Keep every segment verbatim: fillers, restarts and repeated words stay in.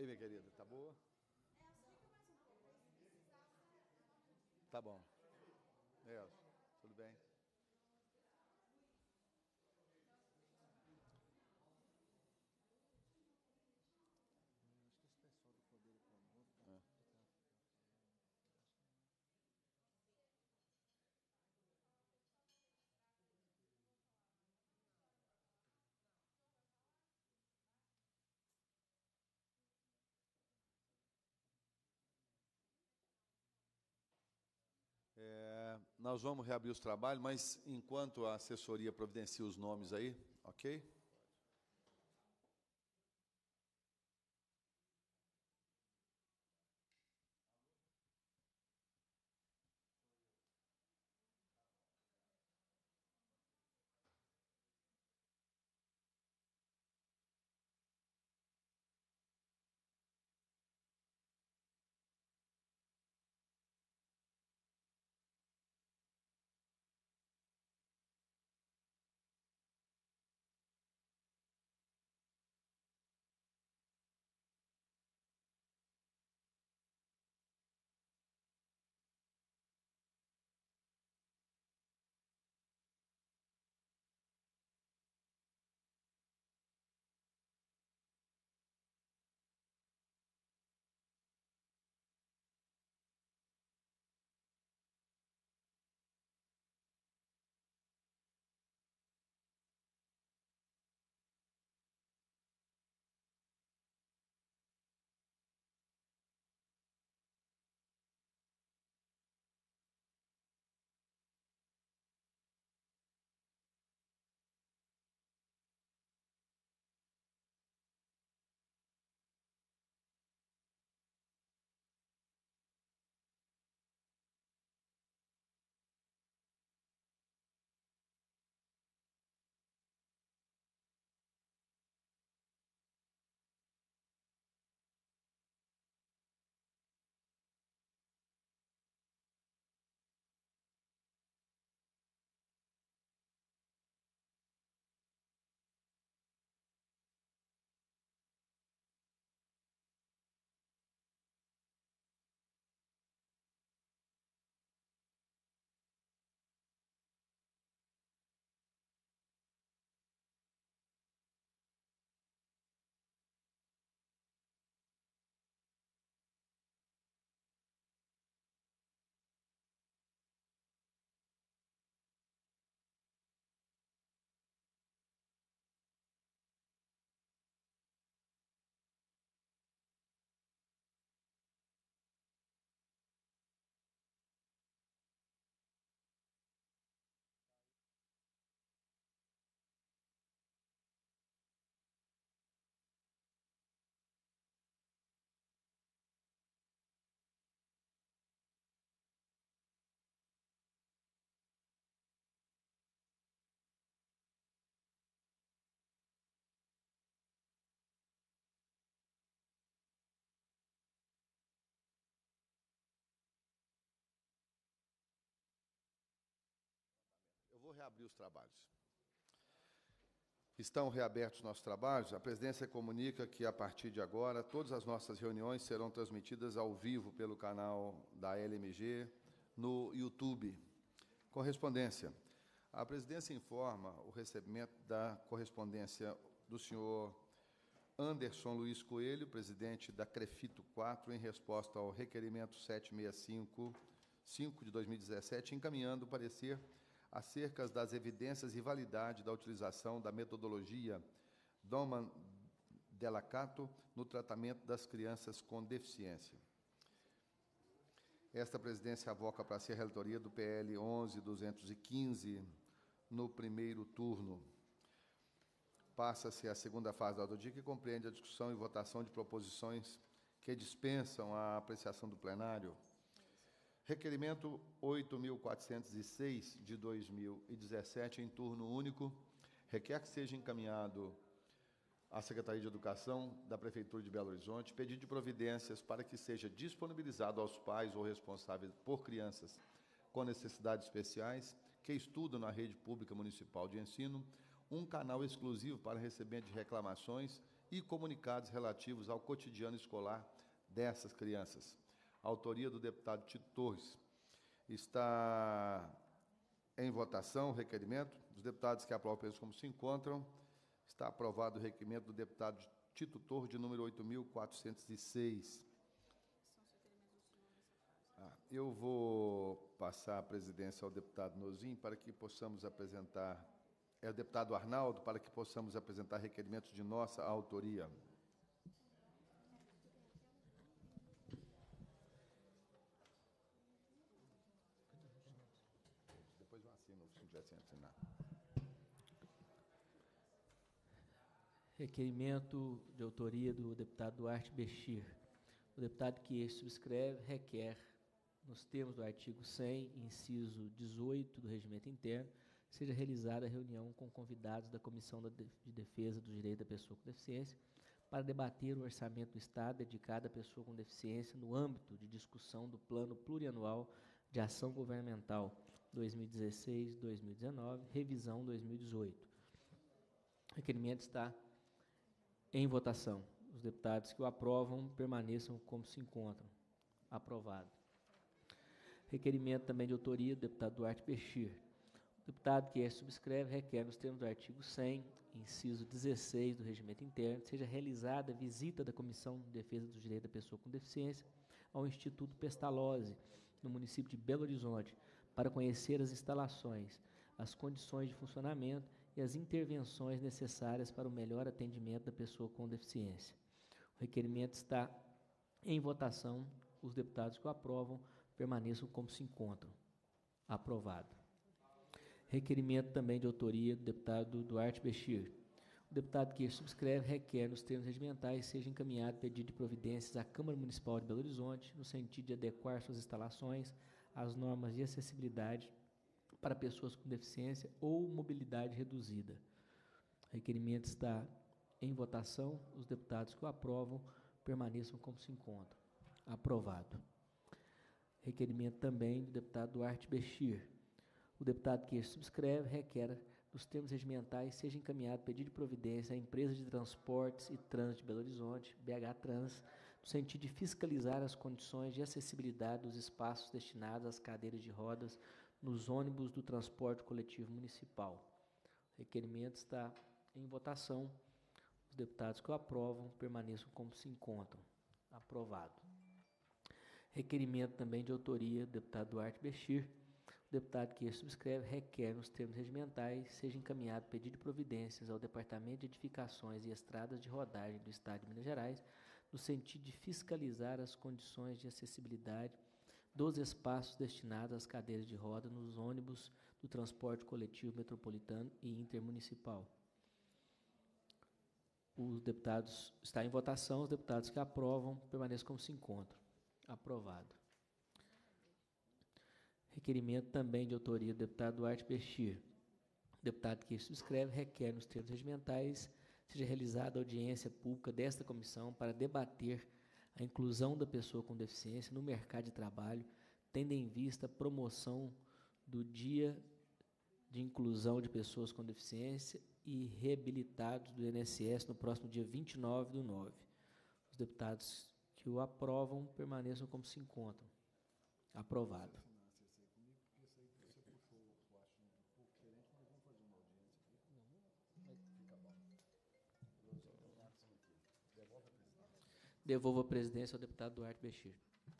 Ei, minha querida, tá boa? Tá bom. É, tudo bem? Acho que esse pessoal do Poder Econômico É. que tá, tá falando aqui, acho que não. É, nós vamos reabrir os trabalhos, mas enquanto a assessoria providencia os nomes aí, ok? Eu vou reabrir os trabalhos. Estão reabertos nossos trabalhos. A presidência comunica que, a partir de agora, todas as nossas reuniões serão transmitidas ao vivo pelo canal da L M G no YouTube. Correspondência. A presidência informa o recebimento da correspondência do senhor Anderson Luiz Coelho, presidente da CREFITO quatro, em resposta ao requerimento setecentos e sessenta e cinco, cinco de dois mil e dezessete, encaminhando o parecer acerca das evidências e validade da utilização da metodologia Doman Delacato no tratamento das crianças com deficiência. Esta presidência avoca para si a relatoria do P L onze mil duzentos e quinze no primeiro turno. Passa-se a segunda fase da autodia, que compreende a discussão e votação de proposições que dispensam a apreciação do plenário. Requerimento oito mil quatrocentos e seis, de dois mil e dezessete, em turno único, requer que seja encaminhado à Secretaria de Educação da Prefeitura de Belo Horizonte pedido de providências para que seja disponibilizado aos pais ou responsáveis por crianças com necessidades especiais que estudam na rede pública municipal de ensino um canal exclusivo para recebimento de reclamações e comunicados relativos ao cotidiano escolar dessas crianças. Autoria do deputado Tito Torres. Está em votação o requerimento. Os deputados que aprovam peso como se encontram. Está aprovado o requerimento do deputado Tito Torres, de número oito mil quatrocentos e seis. Ah, eu vou passar a presidência ao deputado Nozin para que possamos apresentar, é o deputado Arnaldo, para que possamos apresentar requerimentos de nossa autoria. Depois eu assino, se tiver sem assinar. Requerimento de autoria do deputado Duarte Bechir. O deputado que este subscreve requer, nos termos do artigo cem, inciso dezoito do Regimento Interno, seja realizada a reunião com convidados da Comissão de Defesa dos Direitos da Pessoa com Deficiência para debater o orçamento do Estado dedicado à pessoa com deficiência no âmbito de discussão do Plano Plurianual de Ação Governamental dois mil e dezesseis a dois mil e dezenove, revisão dois mil e dezoito. O requerimento está em votação. Os deputados que o aprovam permaneçam como se encontram. Aprovado. Requerimento também de autoria do deputado Duarte Bechir. O deputado que este subscreve requer, nos termos do artigo cem, inciso dezesseis do Regimento Interno, seja realizada a visita da Comissão de Defesa dos Direitos da Pessoa com Deficiência ao Instituto Pestalozzi, no município de Belo Horizonte, para conhecer as instalações, as condições de funcionamento e as intervenções necessárias para o melhor atendimento da pessoa com deficiência. O requerimento está em votação. Os deputados que o aprovam permaneçam como se encontram. Aprovado. Requerimento também de autoria do deputado Duarte Bechir. O deputado que subscreve requer, nos termos regimentais, seja encaminhado pedido de providências à Câmara Municipal de Belo Horizonte, no sentido de adequar suas instalações às normas de acessibilidade para pessoas com deficiência ou mobilidade reduzida. O requerimento está em votação. Os deputados que o aprovam permaneçam como se encontram. Aprovado. Requerimento também do deputado Duarte Bechir. O deputado que subscreve requer, nos termos regimentais, seja encaminhado pedido de providência à Empresa de Transportes e Trânsito de Belo Horizonte, B H Trans, no sentido de fiscalizar as condições de acessibilidade dos espaços destinados às cadeiras de rodas nos ônibus do transporte coletivo municipal. O requerimento está em votação. Os deputados que o aprovam permaneçam como se encontram. Aprovado. Requerimento também de autoria do deputado Duarte Bechir. O deputado que subscreve requer, nos termos regimentais, seja encaminhado pedido de providências ao Departamento de Edificações e Estradas de Rodagem do Estado de Minas Gerais, no sentido de fiscalizar as condições de acessibilidade dos espaços destinados às cadeiras de roda nos ônibus do transporte coletivo metropolitano e intermunicipal. Os deputados, está em votação, os deputados que aprovam permaneçam como se encontram. Aprovado. Requerimento também de autoria do deputado Duarte Bechir. O deputado que subscreve requer, nos termos regimentais, seja realizada audiência pública desta comissão para debater a inclusão da pessoa com deficiência no mercado de trabalho, tendo em vista a promoção do Dia de Inclusão de Pessoas com Deficiência e Reabilitados do I N S S no próximo dia vinte e nove do nove. Os deputados que o aprovam permaneçam como se encontram. Aprovado. Devolvo a presidência ao deputado Duarte Bechir.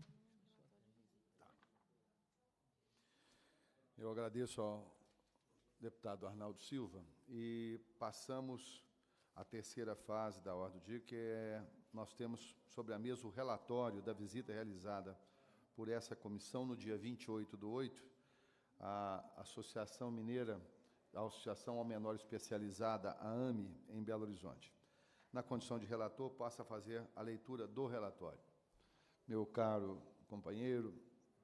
Eu agradeço ao deputado Arnaldo Silva e passamos à terceira fase da ordem do dia, que é, nós temos sobre a mesa o relatório da visita realizada por essa comissão no dia vinte e oito do oito, à Associação Mineira, a Associação ao Menor Especializada, a AME, em Belo Horizonte. Na condição de relator, passo a fazer a leitura do relatório. Meu caro companheiro,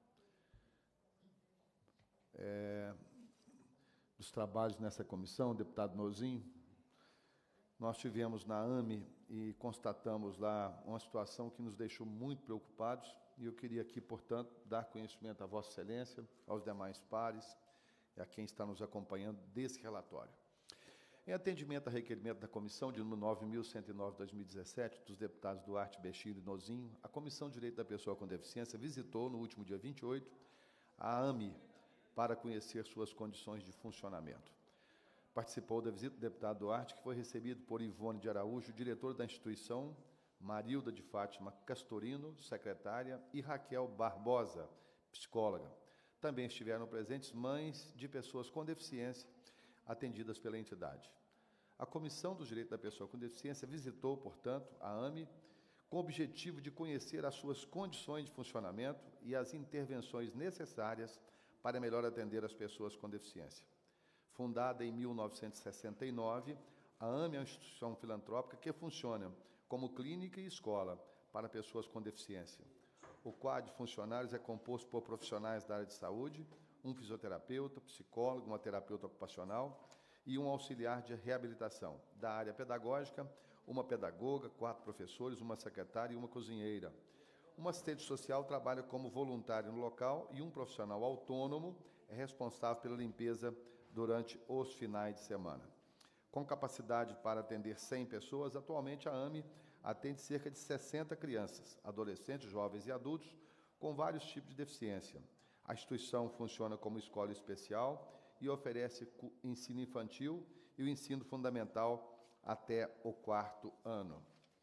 é, dos trabalhos nessa comissão, deputado Nozin, nós tivemos na AME e constatamos lá uma situação que nos deixou muito preocupados, e eu queria aqui, portanto, dar conhecimento a Vossa Excelência, aos demais pares e a quem está nos acompanhando desse relatório. Em atendimento a requerimento da comissão de número nove mil cento e nove, dois mil e dezessete, dos deputados Duarte, Bechir e Nozinho, a Comissão de Direito da Pessoa com Deficiência visitou, no último dia vinte e oito, a AME, para conhecer suas condições de funcionamento. Participou da visita do deputado Duarte, que foi recebido por Ivone de Araújo, diretora da instituição, Marilda de Fátima Castorino, secretária, e Raquel Barbosa, psicóloga. Também estiveram presentes mães de pessoas com deficiência atendidas pela entidade. A Comissão do Direito da Pessoa com Deficiência visitou, portanto, a AME com o objetivo de conhecer as suas condições de funcionamento e as intervenções necessárias para melhor atender as pessoas com deficiência. Fundada em mil novecentos e sessenta e nove, a AME é uma instituição filantrópica que funciona como clínica e escola para pessoas com deficiência. O quadro de funcionários é composto por profissionais da área de saúde, um fisioterapeuta, psicólogo, uma terapeuta ocupacional e um auxiliar de reabilitação. Da área pedagógica, uma pedagoga, quatro professores, uma secretária e uma cozinheira. Uma assistente social trabalha como voluntário no local e um profissional autônomo é responsável pela limpeza durante os finais de semana. Com capacidade para atender cem pessoas, atualmente a AME atende cerca de sessenta crianças, adolescentes, jovens e adultos com vários tipos de deficiência. A instituição funciona como escola especial e oferece ensino infantil e o ensino fundamental até o quarto ano.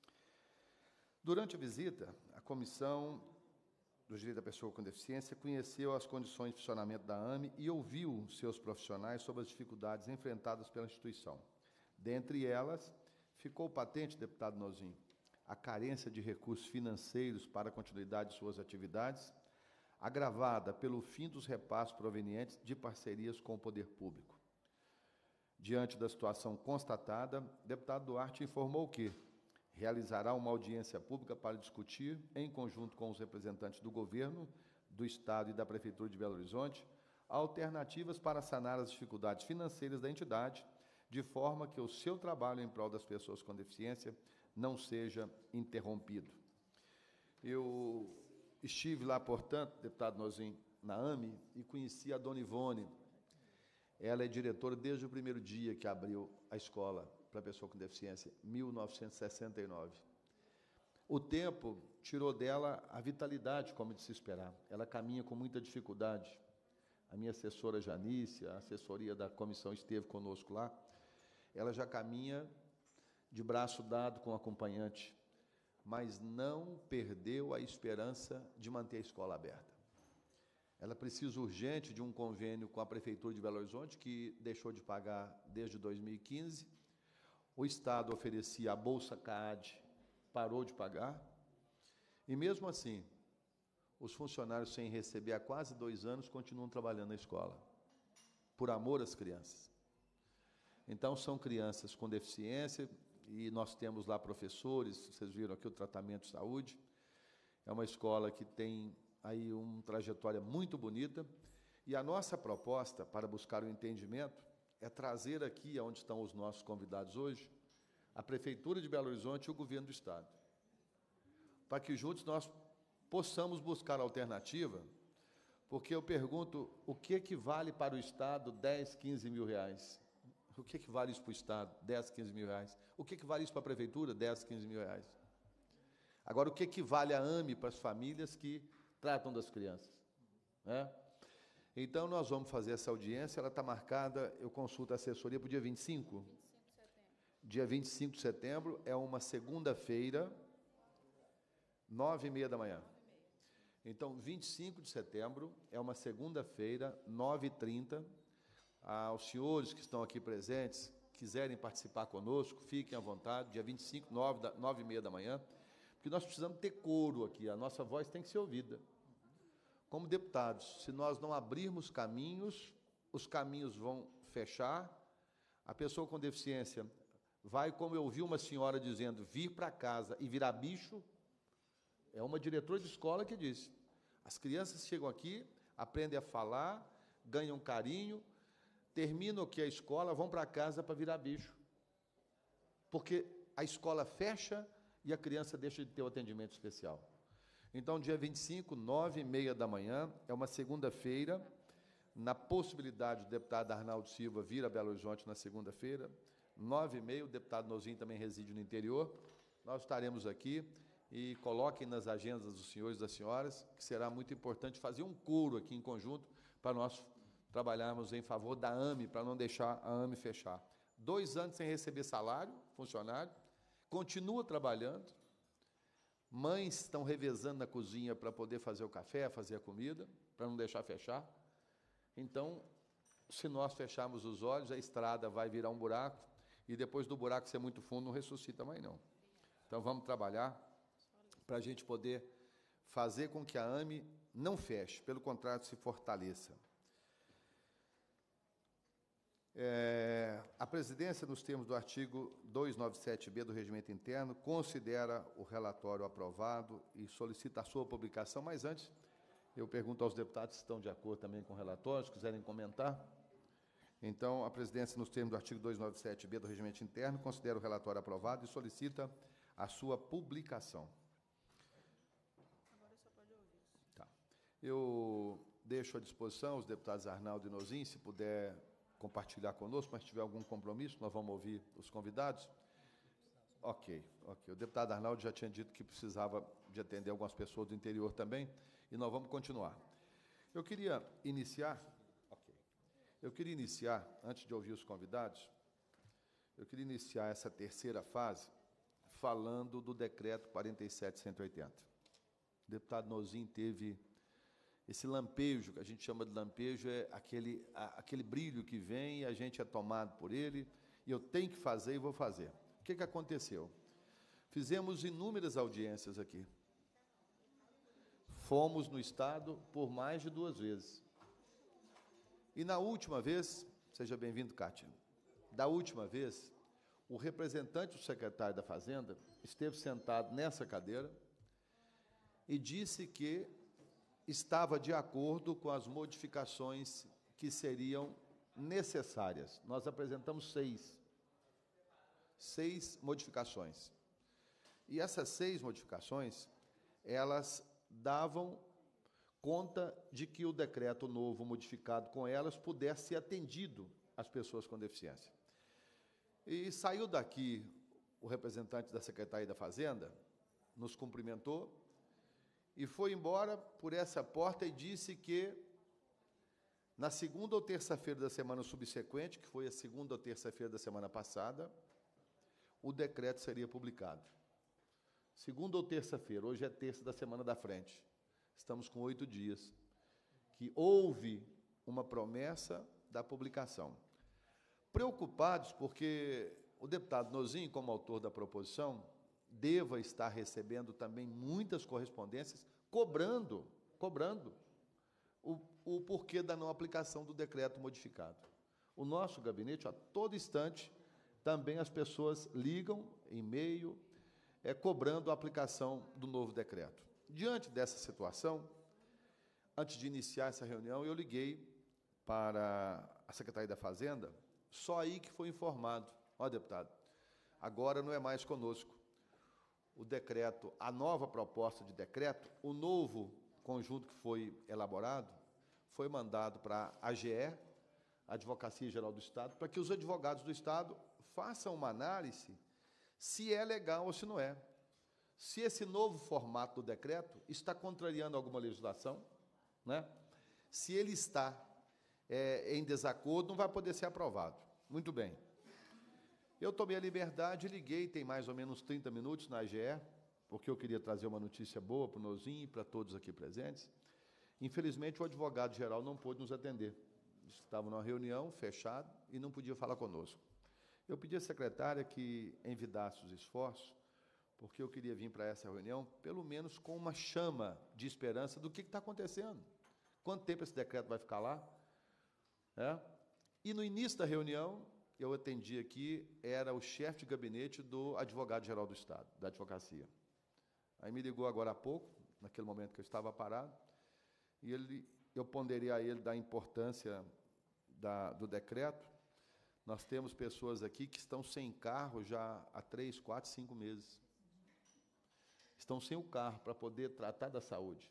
Durante a visita, a Comissão do Direito da Pessoa com Deficiência conheceu as condições de funcionamento da AME e ouviu seus profissionais sobre as dificuldades enfrentadas pela instituição. Dentre elas, ficou patente, deputado Nozinho, a carência de recursos financeiros para a continuidade de suas atividades, agravada pelo fim dos repassos provenientes de parcerias com o poder público. Diante da situação constatada, o deputado Duarte informou que realizará uma audiência pública para discutir, em conjunto com os representantes do governo, do Estado e da Prefeitura de Belo Horizonte, alternativas para sanar as dificuldades financeiras da entidade, de forma que o seu trabalho em prol das pessoas com deficiência não seja interrompido. Eu estive lá, portanto, deputado Nozinho, na AME, e conheci a dona Ivone. Ela é diretora desde o primeiro dia que abriu a escola para pessoa com deficiência, mil novecentos e sessenta e nove. O tempo tirou dela a vitalidade, como de se esperar. Ela caminha com muita dificuldade. A minha assessora Janice, a assessoria da comissão esteve conosco lá, ela já caminha de braço dado com o acompanhante, mas não perdeu a esperança de manter a escola aberta. Ela precisa urgente de um convênio com a Prefeitura de Belo Horizonte, que deixou de pagar desde dois mil e quinze. O Estado oferecia a Bolsa CAAD, parou de pagar. E, mesmo assim, os funcionários sem receber há quase dois anos continuam trabalhando na escola, por amor às crianças. Então, são crianças com deficiência, e nós temos lá professores, vocês viram aqui o tratamento de saúde. É uma escola que tem aí uma trajetória muito bonita, e a nossa proposta para buscar o entendimento é trazer aqui, onde estão os nossos convidados hoje, a Prefeitura de Belo Horizonte e o Governo do Estado, para que juntos nós possamos buscar alternativa, porque eu pergunto, o que equivale para o Estado dez, quinze mil reais? O que equivale isso para o Estado? dez, quinze mil reais. O que equivale isso para a Prefeitura? dez, quinze mil reais. Agora, o que equivale a AME para as famílias que tratam das crianças? Né? Então, nós vamos fazer essa audiência, ela está marcada, eu consulto a assessoria para o dia vinte e cinco? vinte e cinco de setembro. Dia vinte e cinco de setembro, é uma segunda-feira, nove e meia da manhã. Então, vinte e cinco de setembro, é uma segunda-feira, nove e trinta. Aos senhores que estão aqui presentes, quiserem participar conosco, fiquem à vontade, dia vinte e cinco, nove e meia da manhã, porque nós precisamos ter coro aqui, a nossa voz tem que ser ouvida. Como deputados, se nós não abrirmos caminhos, os caminhos vão fechar, a pessoa com deficiência vai, como eu ouvi uma senhora dizendo, vir para casa e virar bicho. É uma diretora de escola que disse, as crianças chegam aqui, aprendem a falar, ganham carinho, terminam aqui a escola, vão para casa para virar bicho. Porque a escola fecha e a criança deixa de ter o atendimento especial. Então, dia vinte e cinco, nove e meia da manhã, é uma segunda-feira, na possibilidade do deputado Arnaldo Silva vir a Belo Horizonte na segunda-feira, nove e meia, o deputado Nozinho também reside no interior, nós estaremos aqui e coloquem nas agendas dos senhores e das senhoras, que será muito importante fazer um coro aqui em conjunto para nós trabalharmos em favor da AME, para não deixar a AME fechar. Dois anos sem receber salário, funcionário, continua trabalhando, mães estão revezando na cozinha para poder fazer o café, fazer a comida, para não deixar fechar. Então, se nós fecharmos os olhos, a estrada vai virar um buraco, e depois do buraco ser muito fundo, não ressuscita mais não. Então, vamos trabalhar para a gente poder fazer com que a AME não feche, pelo contrário, se fortaleça. É, a presidência, nos termos do artigo duzentos e noventa e sete B do Regimento Interno, considera o relatório aprovado e solicita a sua publicação, mas antes, eu pergunto aos deputados se estão de acordo também com o relatório, se quiserem comentar. Então, a presidência, nos termos do artigo duzentos e noventa e sete B do Regimento Interno, considera o relatório aprovado e solicita a sua publicação. Agora só pode ouvir. Tá. Eu deixo à disposição os deputados Arnaldo e Nozinho, se puder compartilhar conosco, mas se tiver algum compromisso, nós vamos ouvir os convidados. Ok, ok. O deputado Arnaldo já tinha dito que precisava de atender algumas pessoas do interior também, e nós vamos continuar. Eu queria iniciar, ok. Eu queria iniciar, antes de ouvir os convidados, eu queria iniciar essa terceira fase falando do decreto quarenta e sete mil cento e oitenta. O deputado Nozinho teve esse lampejo, que a gente chama de lampejo, é aquele, a, aquele brilho que vem e a gente é tomado por ele, e eu tenho que fazer e vou fazer. O que, que aconteceu? Fizemos inúmeras audiências aqui. Fomos no Estado por mais de duas vezes. E na última vez, seja bem-vindo, Kátia, da última vez, o representante do secretário da Fazenda esteve sentado nessa cadeira e disse que estava de acordo com as modificações que seriam necessárias. Nós apresentamos seis. Seis modificações. E essas seis modificações, elas davam conta de que o decreto novo modificado com elas pudesse ser atendido às pessoas com deficiência. E saiu daqui o representante da Secretaria da Fazenda, nos cumprimentou, e foi embora por essa porta e disse que, na segunda ou terça-feira da semana subsequente, que foi a segunda ou terça-feira da semana passada, o decreto seria publicado. Segunda ou terça-feira, hoje é terça da semana da frente. Estamos com oito dias. Que houve uma promessa da publicação. Preocupados porque o deputado Nozinho, como autor da proposição, deva estar recebendo também muitas correspondências, cobrando, cobrando o, o porquê da não aplicação do decreto modificado. O nosso gabinete, a todo instante, também as pessoas ligam, e-mail, é, cobrando a aplicação do novo decreto. Diante dessa situação, antes de iniciar essa reunião, eu liguei para a Secretaria da Fazenda, só aí que foi informado, ó, deputado, agora não é mais conosco. O decreto, a nova proposta de decreto, o novo conjunto que foi elaborado, foi mandado para a A G E, a Advocacia Geral do Estado, para que os advogados do Estado façam uma análise se é legal ou se não é. Se esse novo formato do decreto está contrariando alguma legislação, né? Se ele está é, em desacordo, não vai poder ser aprovado. Muito bem. Eu tomei a liberdade e liguei, tem mais ou menos trinta minutos na A G E, porque eu queria trazer uma notícia boa para o Nozinho e para todos aqui presentes. Infelizmente, o advogado-geral não pôde nos atender. Estava numa reunião, fechado, e não podia falar conosco. Eu pedi à secretária que envidasse os esforços, porque eu queria vir para essa reunião, pelo menos com uma chama de esperança do que está acontecendo. Quanto tempo esse decreto vai ficar lá? É? E no início da reunião, eu atendi aqui, era o chefe de gabinete do advogado-geral do Estado, da advocacia. Aí me ligou agora há pouco, naquele momento que eu estava parado, e ele, eu ponderei a ele da importância da, do decreto. Nós temos pessoas aqui que estão sem carro já há três, quatro, cinco meses. Estão sem o carro para poder tratar da saúde.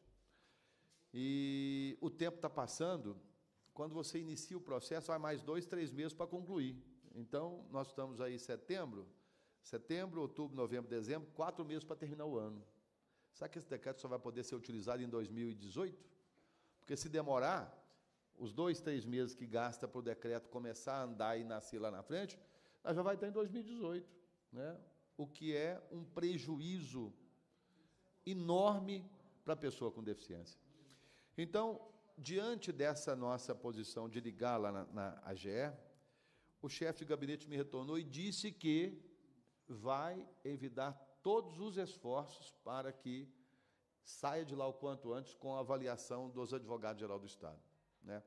E o tempo está passando, quando você inicia o processo, vai mais dois, três meses para concluir. Então, nós estamos aí em setembro, setembro, outubro, novembro, dezembro, quatro meses para terminar o ano. Será que esse decreto só vai poder ser utilizado em dois mil e dezoito? Porque se demorar, os dois, três meses que gasta para o decreto começar a andar e nascer lá na frente, nós já vai estar em dois mil e dezoito, né? O que é um prejuízo enorme para a pessoa com deficiência. Então, diante dessa nossa posição de ligar lá na, na A G E, o chefe de gabinete me retornou e disse que vai evitar todos os esforços para que saia de lá o quanto antes com a avaliação dos advogados-geral do Estado, né?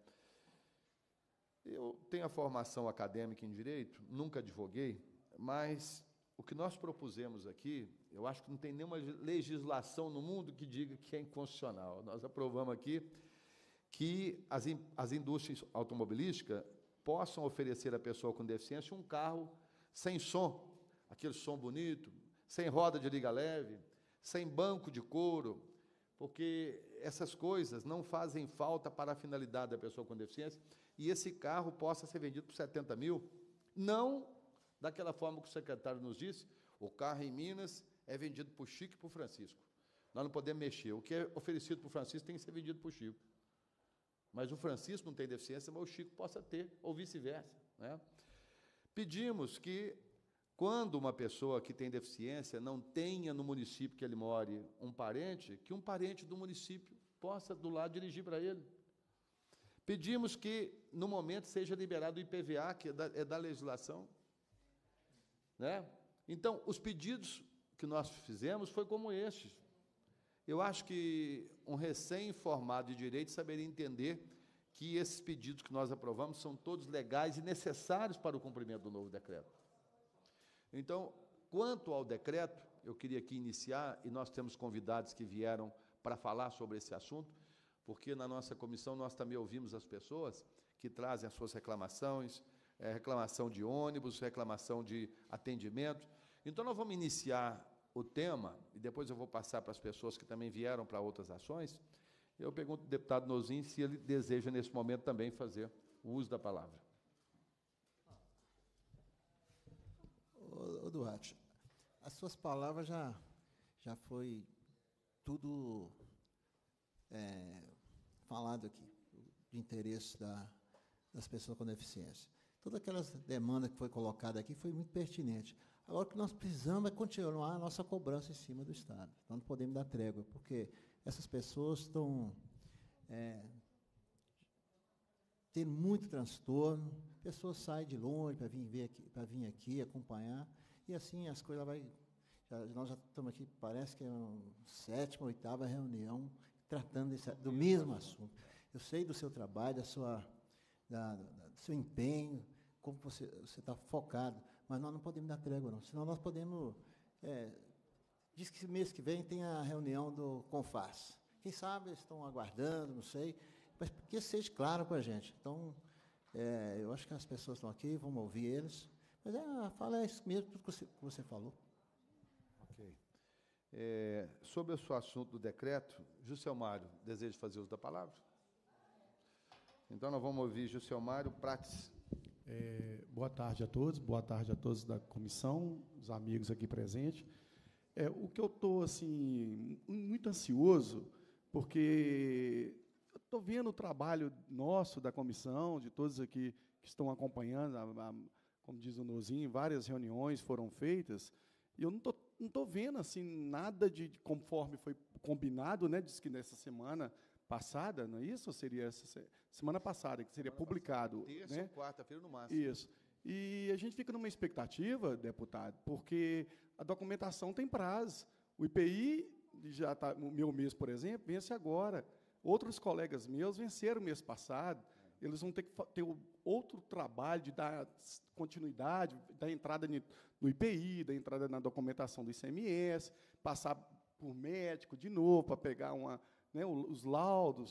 Eu tenho a formação acadêmica em Direito, nunca advoguei, mas o que nós propusemos aqui, eu acho que não tem nenhuma legislação no mundo que diga que é inconstitucional. Nós aprovamos aqui que as, in, as indústrias automobilísticas possam oferecer à pessoa com deficiência um carro sem som, aquele som bonito, sem roda de liga leve, sem banco de couro, porque essas coisas não fazem falta para a finalidade da pessoa com deficiência, e esse carro possa ser vendido por setenta mil, não daquela forma que o secretário nos disse, o carro em Minas é vendido por Chico e por Francisco. Nós não podemos mexer. O que é oferecido por Francisco tem que ser vendido por Chico. Mas o Francisco não tem deficiência, mas o Chico possa ter, ou vice-versa, né? Pedimos que, quando uma pessoa que tem deficiência não tenha no município que ele more um parente, que um parente do município possa, do lado, dirigir para ele. Pedimos que, no momento, seja liberado o I P V A, que é da, é da legislação, né? Então, os pedidos que nós fizemos foi como estes. Eu acho que um recém-formado de direito saberia entender que esses pedidos que nós aprovamos são todos legais e necessários para o cumprimento do novo decreto. Então, quanto ao decreto, eu queria aqui iniciar, e nós temos convidados que vieram para falar sobre esse assunto, porque na nossa comissão nós também ouvimos as pessoas que trazem as suas reclamações, é, reclamação de ônibus, reclamação de atendimento. Então, nós vamos iniciar o tema, e depois eu vou passar para as pessoas que também vieram para outras ações. Eu pergunto ao deputado Nozin se ele deseja, nesse momento, também fazer o uso da palavra. Ô, ô Duarte, as suas palavras já, já foi tudo é, falado aqui, de interesse da, das pessoas com deficiência. Todas aquelas demandas que foi colocada aqui foi muito pertinente. Agora, o que nós precisamos é continuar a nossa cobrança em cima do Estado. Nós não podemos dar trégua, porque essas pessoas estão é, tendo muito transtorno, pessoas saem de longe para vir, ver aqui, para vir aqui acompanhar, e assim as coisas vai. Já, nós já estamos aqui, parece que é uma sétima, oitava reunião tratando desse, do mesmo assunto. Eu sei do seu trabalho, da sua, da, da, do seu empenho, como você está focado, mas nós não podemos dar trégua, não. Senão nós podemos... É, diz que mês que vem tem a reunião do CONFAS. Quem sabe eles estão aguardando, não sei, mas que seja claro com a gente. Então, é, eu acho que as pessoas estão aqui, vamos ouvir eles, mas é, fala isso mesmo, tudo que você, que você falou. Ok. É, sobre o seu assunto do decreto, Juscelmário, deseja fazer uso da palavra? Então, nós vamos ouvir Juscelmário Prates. É, boa tarde a todos, boa tarde a todos da comissão, os amigos aqui presentes. É, o que eu estou, assim, muito ansioso, porque eu estou vendo o trabalho nosso, da comissão, de todos aqui que estão acompanhando, a, a, como diz o Nozinho, várias reuniões foram feitas, e eu não estou não estou vendo assim, nada de, de conforme foi combinado, né, diz que nessa semana passada, não é isso? Ou seria essa semana passada, que seria semana publicado. Terça né? ou quarta-feira, no máximo. Isso. E a gente fica numa expectativa, deputado, porque a documentação tem prazo. O I P I, já tá, o meu mês, por exemplo, vence agora. Outros colegas meus venceram o mês passado. Eles vão ter que ter outro trabalho de dar continuidade, da entrada no I P I, da entrada na documentação do I C M S, passar por médico de novo para pegar uma, né, os laudos.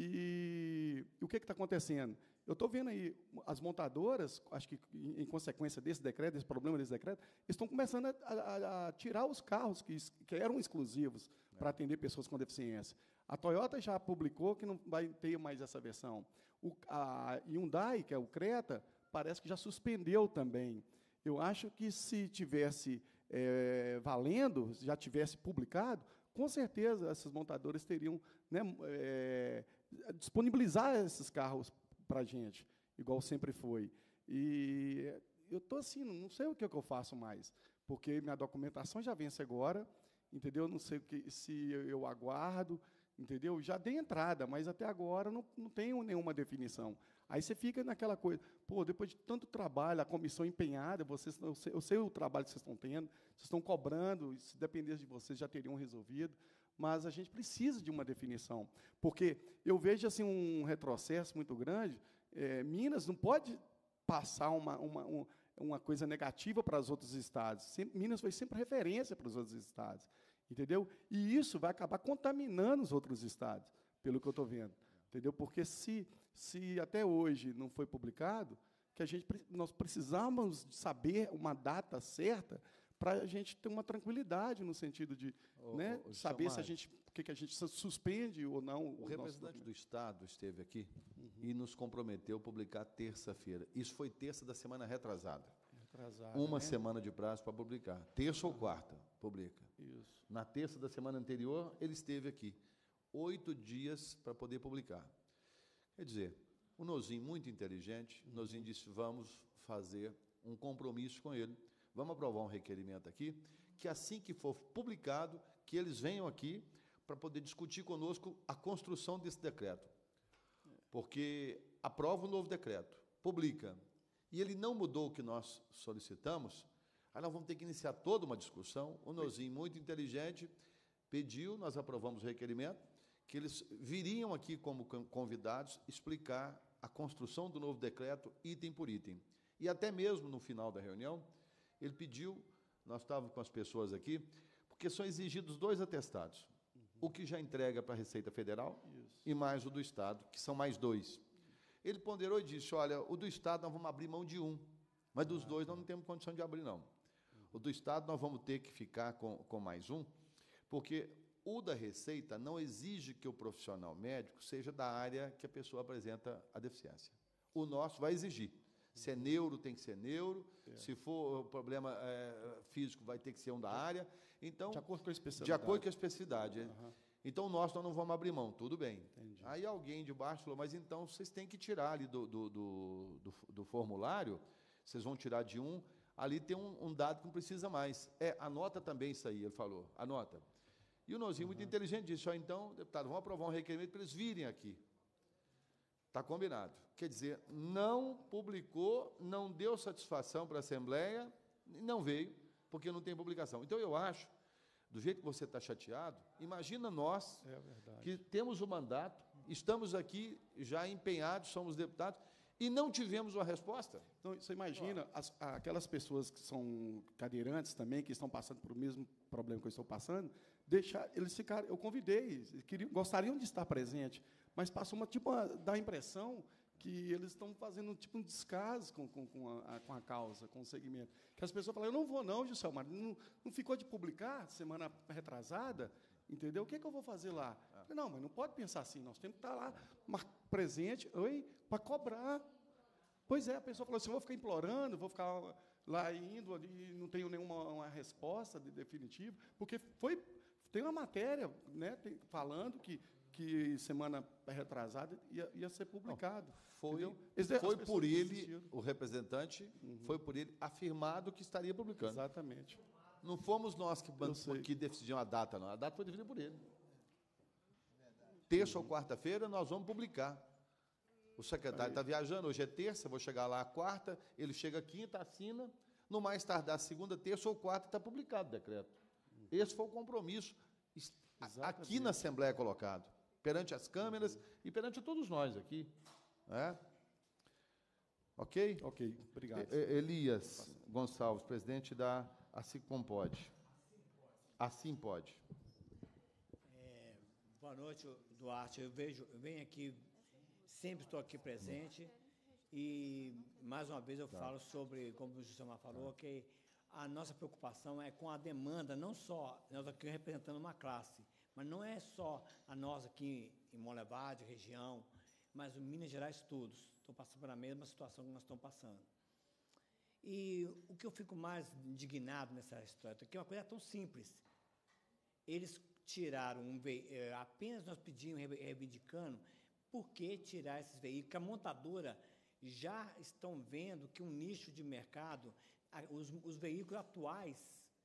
E, e o que está acontecendo? Eu estou vendo aí as montadoras, acho que em, em consequência desse decreto, desse problema desse decreto, estão começando a, a, a tirar os carros que, que eram exclusivos é. para atender pessoas com deficiência. A Toyota já publicou que não vai ter mais essa versão. O, a Hyundai, que é o Creta, parece que já suspendeu também. Eu acho que se tivesse é, valendo, se já tivesse publicado, com certeza essas montadoras teriam, né, é, disponibilizar esses carros para a gente, igual sempre foi. E eu estou assim, não sei o que, é que eu faço mais, porque minha documentação já vence agora, entendeu? Não sei o que, se eu aguardo, entendeu? Já dei entrada, mas até agora não, não tenho nenhuma definição. Aí você fica naquela coisa, pô, depois de tanto trabalho, a comissão empenhada, vocês, eu, sei, eu sei o trabalho que vocês estão tendo, vocês estão cobrando, se dependesse de vocês já teriam resolvido, mas a gente precisa de uma definição, porque eu vejo assim um retrocesso muito grande. É, Minas não pode passar uma, uma, uma, uma coisa negativa para os outros estados. Sempre, Minas foi sempre referência para os outros estados, entendeu? E isso vai acabar contaminando os outros estados, pelo que eu estou vendo, entendeu? Porque se, se até hoje não foi publicado, que a gente, nós precisamos saber uma data certa para a gente ter uma tranquilidade no sentido de, ô, né, ô, saber Samar, se a gente, que, que a gente suspende ou não. O representante do Estado esteve aqui uhum. e nos comprometeu a publicar terça-feira. Isso foi terça da semana retrasada. Retrasada, Uma né? semana de prazo para publicar. Terça uhum. ou quarta, publica. Isso. Na terça da semana anterior, ele esteve aqui. Oito dias para poder publicar. Quer dizer, o Nozin, muito inteligente, o uhum. Nozin disse, vamos fazer um compromisso com ele. Vamos aprovar um requerimento aqui, que assim que for publicado, que eles venham aqui para poder discutir conosco a construção desse decreto. Porque aprova o novo decreto, publica, e ele não mudou o que nós solicitamos, aí nós vamos ter que iniciar toda uma discussão. O Nozin, muito inteligente, pediu, nós aprovamos o requerimento, que eles viriam aqui como convidados explicar a construção do novo decreto, item por item. E até mesmo no final da reunião, ele pediu, nós estávamos com as pessoas aqui, porque são exigidos dois atestados, uhum. o que já entrega para a Receita Federal Isso. e mais o do Estado, que são mais dois. Ele ponderou e disse, olha, o do Estado nós vamos abrir mão de um, mas dos ah, dois nós não temos condição de abrir, não. Uhum. O do Estado nós vamos ter que ficar com, com mais um, porque o da Receita não exige que o profissional médico seja da área que a pessoa apresenta a deficiência. O nosso vai exigir. Se é neuro, tem que ser neuro. É. Se for problema é, físico, vai ter que ser um da área. Então, de acordo com a especificidade. De acordo com a especificidade. Uhum. Então, nós, nós não vamos abrir mão. Tudo bem. Entendi. Aí alguém de baixo falou, mas então vocês têm que tirar ali do, do, do, do, do formulário, vocês vão tirar de um, ali tem um, um dado que não precisa mais. É, anota também isso aí, ele falou. Anota. E o Nozin, uhum. muito inteligente, disse, ó, então, deputado, vamos aprovar um requerimento para eles virem aqui. Está combinado. Quer dizer, não publicou, não deu satisfação para a Assembleia, não veio, porque não tem publicação. Então, eu acho, do jeito que você está chateado, imagina nós, é que temos o mandato, estamos aqui já empenhados, somos deputados, e não tivemos uma resposta. Então, você imagina, as, aquelas pessoas que são cadeirantes também, que estão passando por o mesmo problema que eu estou passando, deixar, eles ficaram, eu convidei, queriam, gostariam de estar presente, mas passou uma, tipo, uma, dá a impressão que eles estão fazendo tipo um descaso com, com, com, a, com a causa, com o segmento. Que as pessoas falam, eu não vou não, Juscelmar, não, não ficou de publicar semana retrasada, entendeu? O que, é que eu vou fazer lá? Ah. Falei, não, mas não pode pensar assim, nós temos que estar lá presente para cobrar. Pois é, a pessoa falou assim, eu vou ficar implorando, vou ficar lá indo ali, não tenho nenhuma uma resposta de definitiva, porque foi, tem uma matéria, né, tem, falando que que semana retrasada ia, ia ser publicado. Não, foi Esse, foi por ele, o representante, uhum. foi por ele afirmado que estaria publicando. Exatamente. Não fomos nós que, que decidimos a data, não. A data foi definida por ele. Terça uhum. ou quarta-feira nós vamos publicar. O secretário está viajando, hoje é terça, vou chegar lá quarta, ele chega quinta, assina, no mais tardar segunda, terça ou quarta está publicado o decreto. Uhum. Esse foi o compromisso Exatamente. aqui na Assembleia colocado. Perante as câmeras e perante todos nós aqui. É? Ok? Ok, obrigado. Elias Gonçalves, presidente da Assim Pode. Assim Pode. É, boa noite, Duarte. Eu, vejo, eu venho aqui, sempre estou aqui presente, e, mais uma vez, eu tá. falo sobre, como o Juscelmar falou, tá. que a nossa preocupação é com a demanda, não só nós aqui representando uma classe, mas não é só a nós aqui em Monlevade, região, mas o Minas Gerais todos estão passando pela mesma situação que nós estamos passando. E o que eu fico mais indignado nessa história é que é uma coisa tão simples. Eles tiraram um veículo, apenas nós pedimos, reivindicando, por que tirar esses veículos? Porque a montadora já estão vendo que um nicho de mercado, os, os veículos atuais,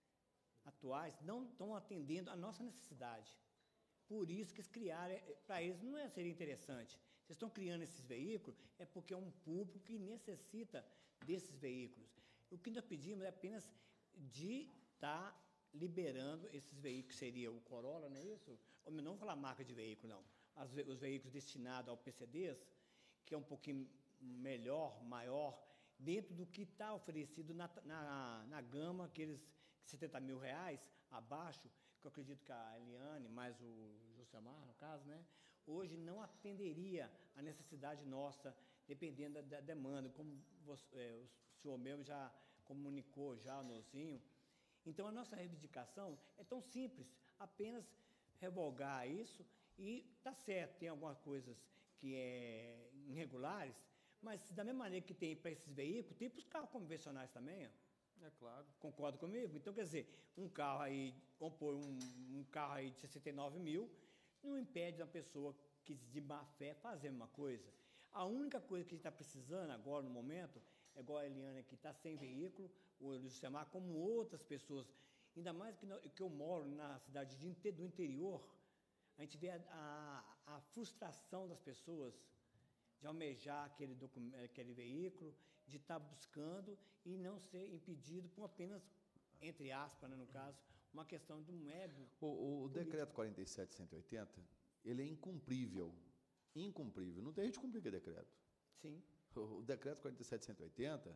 atuais não estão atendendo a nossa necessidade. Por isso que eles criaram, para eles não é, seria interessante. Vocês estão criando esses veículos, é porque é um público que necessita desses veículos. O que nós pedimos é apenas de estar tá liberando esses veículos, seria o Corolla, não é isso? Ou não vou falar marca de veículo, não. As, os veículos destinados ao P C Ds, que é um pouquinho melhor, maior, dentro do que está oferecido na, na, na gama, aqueles setenta mil reais abaixo, que eu acredito que a Eliane, mais o Jusemar, no caso, né, hoje não atenderia a necessidade nossa, dependendo da, da demanda, como você, é, o senhor mesmo já comunicou, já, nozinho. Então, a nossa reivindicação é tão simples, apenas revogar isso e tá certo, tem algumas coisas que é irregulares, mas da mesma maneira que tem para esses veículos, tem para os carros convencionais também, ó. É claro. Concorda comigo? Então, quer dizer, um carro aí, vamos pôr um, um carro aí de sessenta e nove mil, não impede uma pessoa que de má fé fazer uma coisa. A única coisa que a gente está precisando agora, no momento, é igual a Eliane que está sem veículo, o Lucimar, como outras pessoas, ainda mais que, no, que eu moro na cidade de, do interior, a gente vê a, a, a frustração das pessoas de almejar aquele, aquele veículo, de estar buscando e não ser impedido por apenas, entre aspas, né, no caso, uma questão de um ego. O, o decreto quarenta e sete, cento e oitenta, ele é incumprível. Incumprível. Não tem jeito de cumprir aquele decreto. Sim. O, o decreto quarenta e sete, cento e oitenta,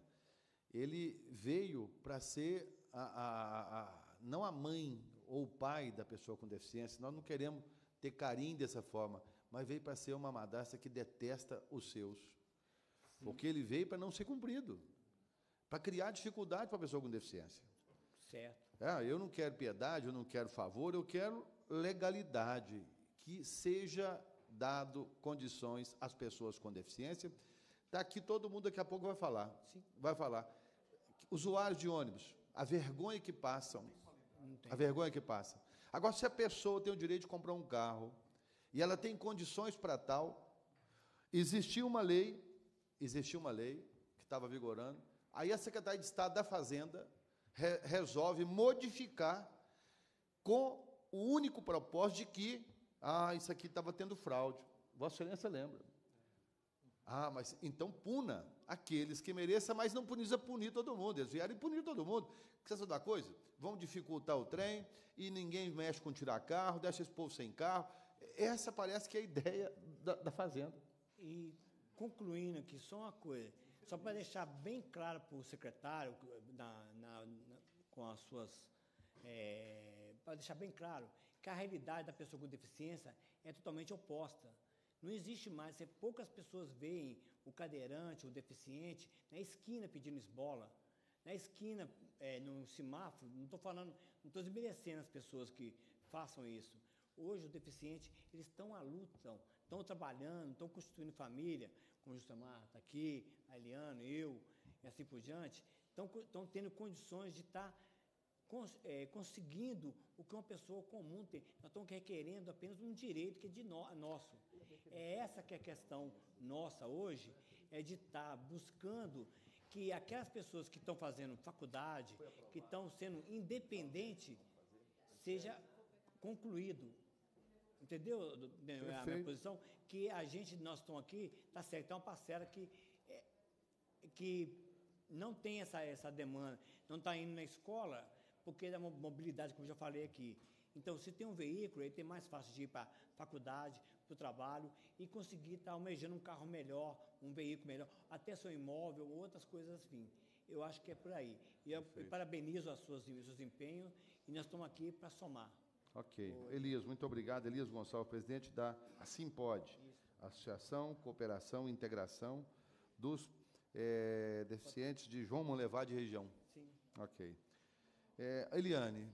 ele veio para ser a, a, a, não a mãe ou o pai da pessoa com deficiência. Nós não queremos ter carinho dessa forma, mas veio para ser uma madrasta que detesta os seus. Sim. Porque ele veio para não ser cumprido, para criar dificuldade para a pessoa com deficiência. Certo. É, eu não quero piedade, eu não quero favor, eu quero legalidade, que seja dado condições às pessoas com deficiência. Está aqui todo mundo, daqui a pouco vai falar. Sim. Vai falar. Usuários de ônibus, a vergonha que passam, a vergonha que passam. Agora, se a pessoa tem o direito de comprar um carro e ela tem condições para tal, existia uma lei, existia uma lei que estava vigorando, aí a Secretaria de Estado da Fazenda re resolve modificar com o único propósito de que, ah, isso aqui estava tendo fraude. Vossa Excelência lembra. Ah, mas então puna aqueles que mereçam, mas não precisa punir todo mundo. Eles vieram e punir todo mundo. Quer saber da coisa? Vão dificultar o trem e ninguém mexe com tirar carro, deixa esse povo sem carro. Essa parece que é a ideia da, da Fazenda. E, concluindo aqui, só uma coisa, só para deixar bem claro para o secretário, na, na, na, com as suas... É, para deixar bem claro que a realidade da pessoa com deficiência é totalmente oposta. Não existe mais, é, poucas pessoas veem o cadeirante, o deficiente, na esquina pedindo esmola, na esquina, é, no semáforo, não estou falando, não estou desmerecendo as pessoas que façam isso. Hoje, os deficientes, eles estão à luta, estão trabalhando, estão constituindo família, como o Justamar está aqui, a Eliana, eu, e assim por diante, estão, estão tendo condições de estar cons, é, conseguindo o que uma pessoa comum tem. Nós estamos requerendo apenas um direito que é de no, nosso. É essa que é a questão nossa hoje, é de estar buscando que aquelas pessoas que estão fazendo faculdade, que estão sendo independentes, seja concluído. Entendeu a minha posição? Que a gente, nós estamos aqui, está certo, é uma parcela que, é, que não tem essa, essa demanda, não está indo na escola, porque da mobilidade, como eu já falei aqui. Então, se tem um veículo, ele tem mais fácil de ir para a faculdade, para o trabalho, e conseguir estar almejando um carro melhor, um veículo melhor, até seu imóvel, outras coisas assim. Eu acho que é por aí. E eu, eu parabenizo as suas, os seus empenhos, e nós estamos aqui para somar. Ok. Oi. Elias, muito obrigado. Elias Gonçalves, presidente da Assim Pode, Associação, Cooperação e Integração dos é, Deficientes de João Monlevade região. Sim. Ok. É, Eliane,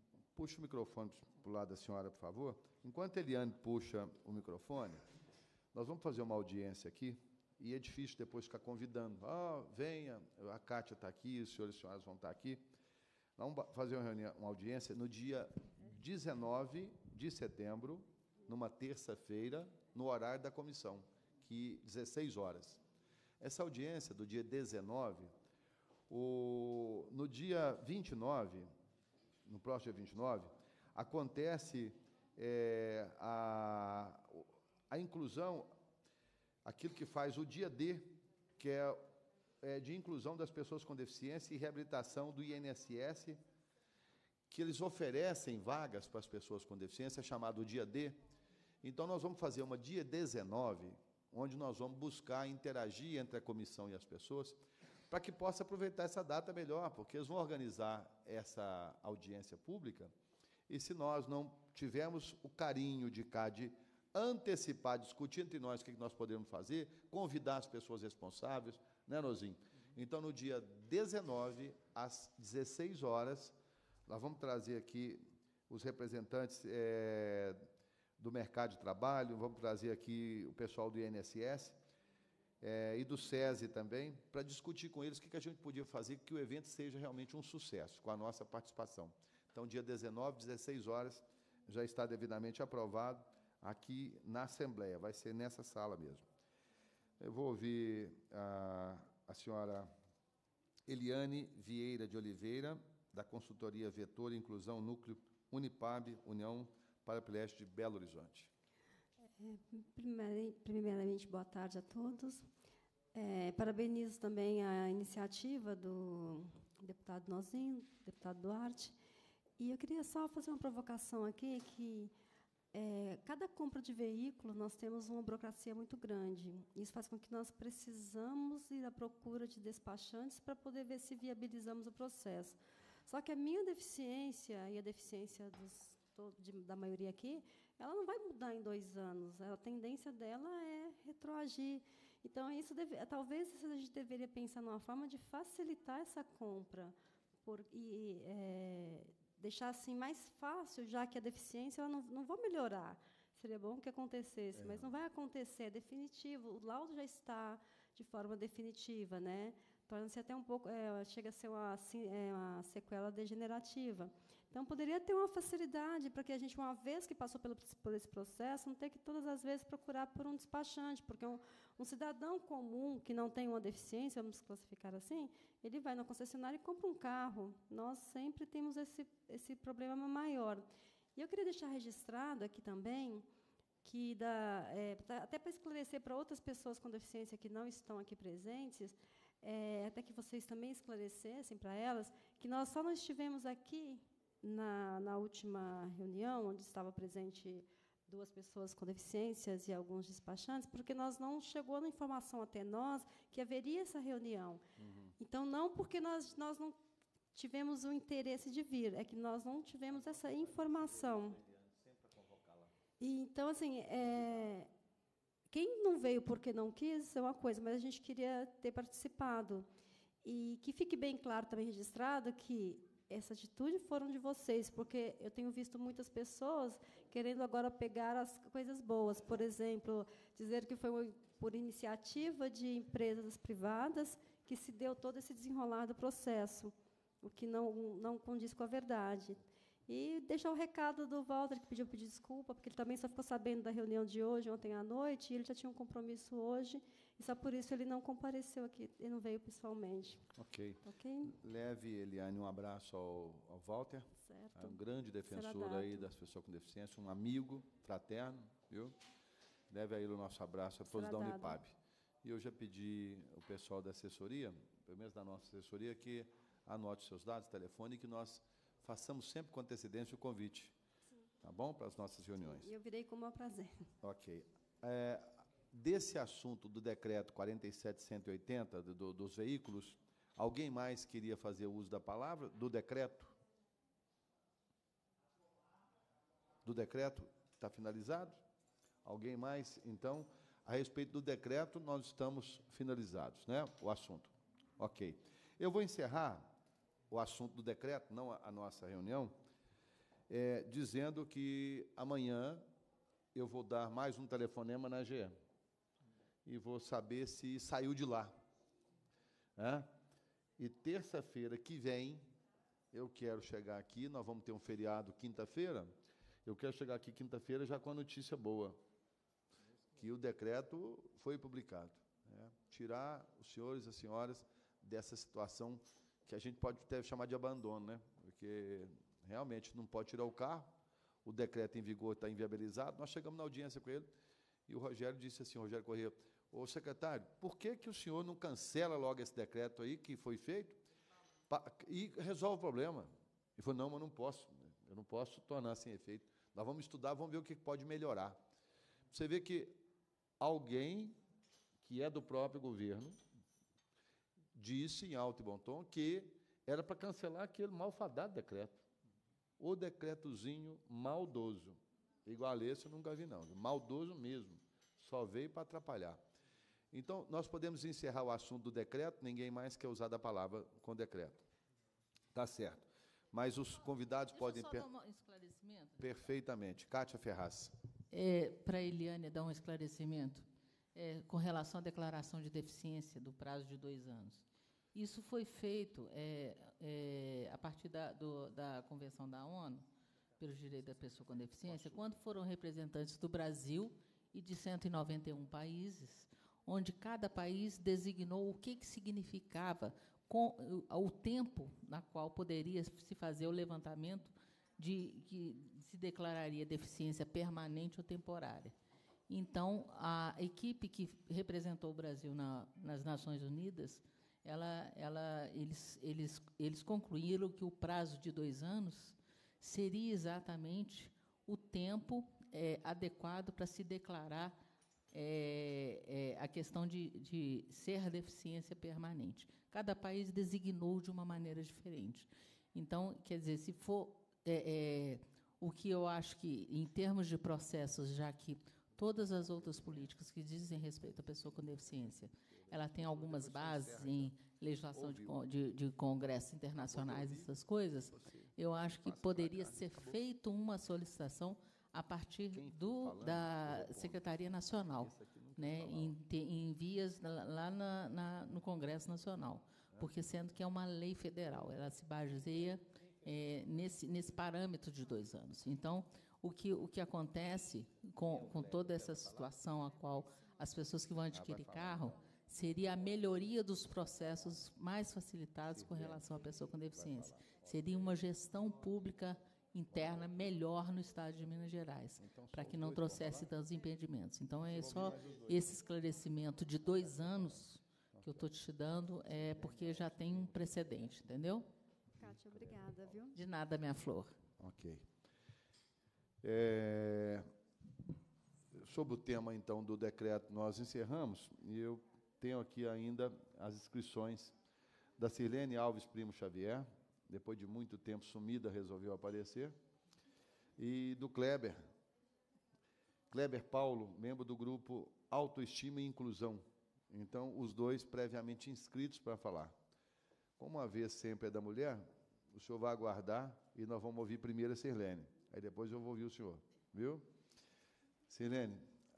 puxa o microfone para o lado da senhora, por favor. Enquanto a Eliane puxa o microfone, Nós vamos fazer uma audiência aqui, e é difícil depois ficar convidando. Ah, venha, a Cátia está aqui, os senhores e senhoras vão estar aqui. Nós vamos fazer uma reunião, uma audiência no dia dezenove de setembro, numa terça-feira, no horário da comissão, que dezesseis horas. Essa audiência do dia dezenove, o, no dia vinte e nove, no próximo dia vinte e nove, acontece é, a, a inclusão, aquilo que faz o dia D, que é, é de inclusão das pessoas com deficiência e reabilitação do I N S S, que eles oferecem vagas para as pessoas com deficiência, chamado dia D. Então, nós vamos fazer uma dia dezenove, onde nós vamos buscar interagir entre a comissão e as pessoas, para que possa aproveitar essa data melhor, porque eles vão organizar essa audiência pública, e se nós não tivermos o carinho de cá de antecipar, discutir entre nós o que nós podemos fazer, convidar as pessoas responsáveis, né, Nozinho? Então, no dia dezenove, às dezesseis horas, nós vamos trazer aqui os representantes é, do mercado de trabalho, vamos trazer aqui o pessoal do I N S S é, e do SESI também, para discutir com eles o que a gente podia fazer para que o evento seja realmente um sucesso, com a nossa participação. Então, dia dezenove, dezesseis horas, já está devidamente aprovado aqui na Assembleia, vai ser nessa sala mesmo. Eu vou ouvir a, a senhora Eliane Vieira de Oliveira, da consultoria Vetor Inclusão Núcleo Unipab, União Paraplégicos de Belo Horizonte. É, primeiramente, boa tarde a todos. É, parabenizo também a iniciativa do deputado Nozinho, deputado Duarte, e eu queria só fazer uma provocação aqui, que é, cada compra de veículo nós temos uma burocracia muito grande. Isso faz com que nós precisamos ir à procura de despachantes para poder ver se viabilizamos o processo. Só que a minha deficiência e a deficiência dos, de, da maioria aqui, ela não vai mudar em dois anos. A tendência dela é retroagir. Então, isso deve, talvez a gente deveria pensar numa forma de facilitar essa compra por, e é, deixar assim mais fácil, já que a deficiência ela não, não vai melhorar. Seria bom que acontecesse, é. mas não vai acontecer, é definitivo. O laudo já está de forma definitiva, né? Torna-se até um pouco, é, chega a ser uma, assim, é, uma sequela degenerativa. Então, poderia ter uma facilidade para que a gente, uma vez que passou pelo, por esse processo, não ter que todas as vezes procurar por um despachante, porque um, um cidadão comum que não tem uma deficiência, vamos classificar assim, ele vai na concessionária e compra um carro. Nós sempre temos esse, esse problema maior. E eu queria deixar registrado aqui também, que dá, é, até para esclarecer para outras pessoas com deficiência que não estão aqui presentes, É, até que vocês também esclarecessem para elas, que nós só não estivemos aqui na, na última reunião, onde estava presente duas pessoas com deficiências e alguns despachantes, porque nós não chegou a informação até nós que haveria essa reunião. Uhum. Então, não porque nós, nós não tivemos o interesse de vir, é que nós não tivemos essa informação. E, então, assim, é, quem não veio porque não quis é uma coisa, mas a gente queria ter participado. E que fique bem claro também registrado que essa atitude foram de vocês, porque eu tenho visto muitas pessoas querendo agora pegar as coisas boas. Por exemplo, dizer que foi por iniciativa de empresas privadas que se deu todo esse desenrolar do processo, o que não, não condiz com a verdade. E deixar o recado do Walter, que pediu pedir desculpa, porque ele também só ficou sabendo da reunião de hoje, ontem à noite, e ele já tinha um compromisso hoje, e só por isso ele não compareceu aqui, ele não veio pessoalmente. Ok. Okay? Leve, Eliane, um abraço ao, ao Walter, certo. É um grande defensor aí das pessoas com deficiência, um amigo fraterno, viu? Leve aí o nosso abraço a todos da Unipab. E eu já pedi ao pessoal da assessoria, pelo menos da nossa assessoria, que anote seus dados, telefone, que nós façamos sempre com antecedência o convite. Sim. Tá bom? Para as nossas reuniões. E eu virei com o maior prazer. Ok. É, desse assunto do decreto quarenta e sete mil cento e oitenta, do, do, dos veículos, alguém mais queria fazer uso da palavra? Do decreto? Do decreto? Está finalizado? Alguém mais? Então, a respeito do decreto, nós estamos finalizados, né? O assunto. Ok. Eu vou encerrar o assunto do decreto, não a, a nossa reunião, é, dizendo que amanhã eu vou dar mais um telefonema na A G E. e vou saber se saiu de lá. Né? E terça-feira que vem, eu quero chegar aqui, nós vamos ter um feriado quinta-feira, eu quero chegar aqui quinta-feira já com a notícia boa, que o decreto foi publicado. Né? Tirar os senhores e as senhoras dessa situação que a gente pode até chamar de abandono, né? Porque realmente não pode tirar o carro, o decreto em vigor está inviabilizado. Nós chegamos na audiência com ele e o Rogério disse assim, Rogério Corrêa, ô secretário, por que, que o senhor não cancela logo esse decreto aí que foi feito e resolve o problema? Ele falou, não, mas não posso, eu não posso tornar sem efeito. Nós vamos estudar, vamos ver o que pode melhorar. Você vê que alguém que é do próprio governo disse em alto e bom tom que era para cancelar aquele malfadado decreto. O decretozinho maldoso. Igual esse eu nunca vi, não. Maldoso mesmo. Só veio para atrapalhar. Então, nós podemos encerrar o assunto do decreto, ninguém mais quer usar da palavra com decreto. Está certo. Mas os convidados Deixa podem... eu só dar um esclarecimento. Perfeitamente. Cátia Ferraz. É, para a Eliane dar um esclarecimento, é, com relação à declaração de deficiência do prazo de dois anos. Isso foi feito é, é, a partir da, do, da Convenção da ONU pelos Direitos da Pessoa com Deficiência, quando foram representantes do Brasil e de cento e noventa e um países, onde cada país designou o que, que significava com o, o tempo na qual poderia se fazer o levantamento de que se declararia deficiência permanente ou temporária. Então, a equipe que representou o Brasil na, nas Nações Unidas, ela, ela, eles, eles, eles concluíram que o prazo de dois anos seria exatamente o tempo é, adequado para se declarar é, é, a questão de, de ser deficiência permanente. Cada país designou de uma maneira diferente. Então, quer dizer, se for... É, é, o que eu acho que, em termos de processos, já que todas as outras políticas que dizem respeito à pessoa com deficiência, ela tem algumas bases em legislação de, de, de congressos internacionais, essas coisas, eu acho que poderia ser feita uma solicitação a partir do, da Secretaria Nacional, né, em, em vias lá na, na, no Congresso Nacional, porque sendo que é uma lei federal, ela se baseia é, nesse, nesse parâmetro de dois anos. Então, o que, o que acontece com, com toda essa situação a qual as pessoas que vão adquirir carro seria a melhoria dos processos mais facilitados com relação à pessoa com deficiência. Seria uma gestão pública interna melhor no Estado de Minas Gerais, para que não trouxesse tantos impedimentos. Então, é só esse esclarecimento de dois anos que eu estou te dando, é porque já tem um precedente, entendeu? Cátia, obrigada, viu? De nada, minha flor. Ok. É, sobre o tema, então, do decreto, nós encerramos, e eu tenho aqui ainda as inscrições da Sirlene Alves Primo Xavier, depois de muito tempo sumida, resolveu aparecer, e do Kleber, Kleber Paulo, membro do grupo Autoestima e Inclusão. Então, os dois previamente inscritos para falar. Como a vez sempre é da mulher, o senhor vai aguardar e nós vamos ouvir primeiro a Sirlene. Aí depois eu vou ouvir o senhor. Viu? Sirlene,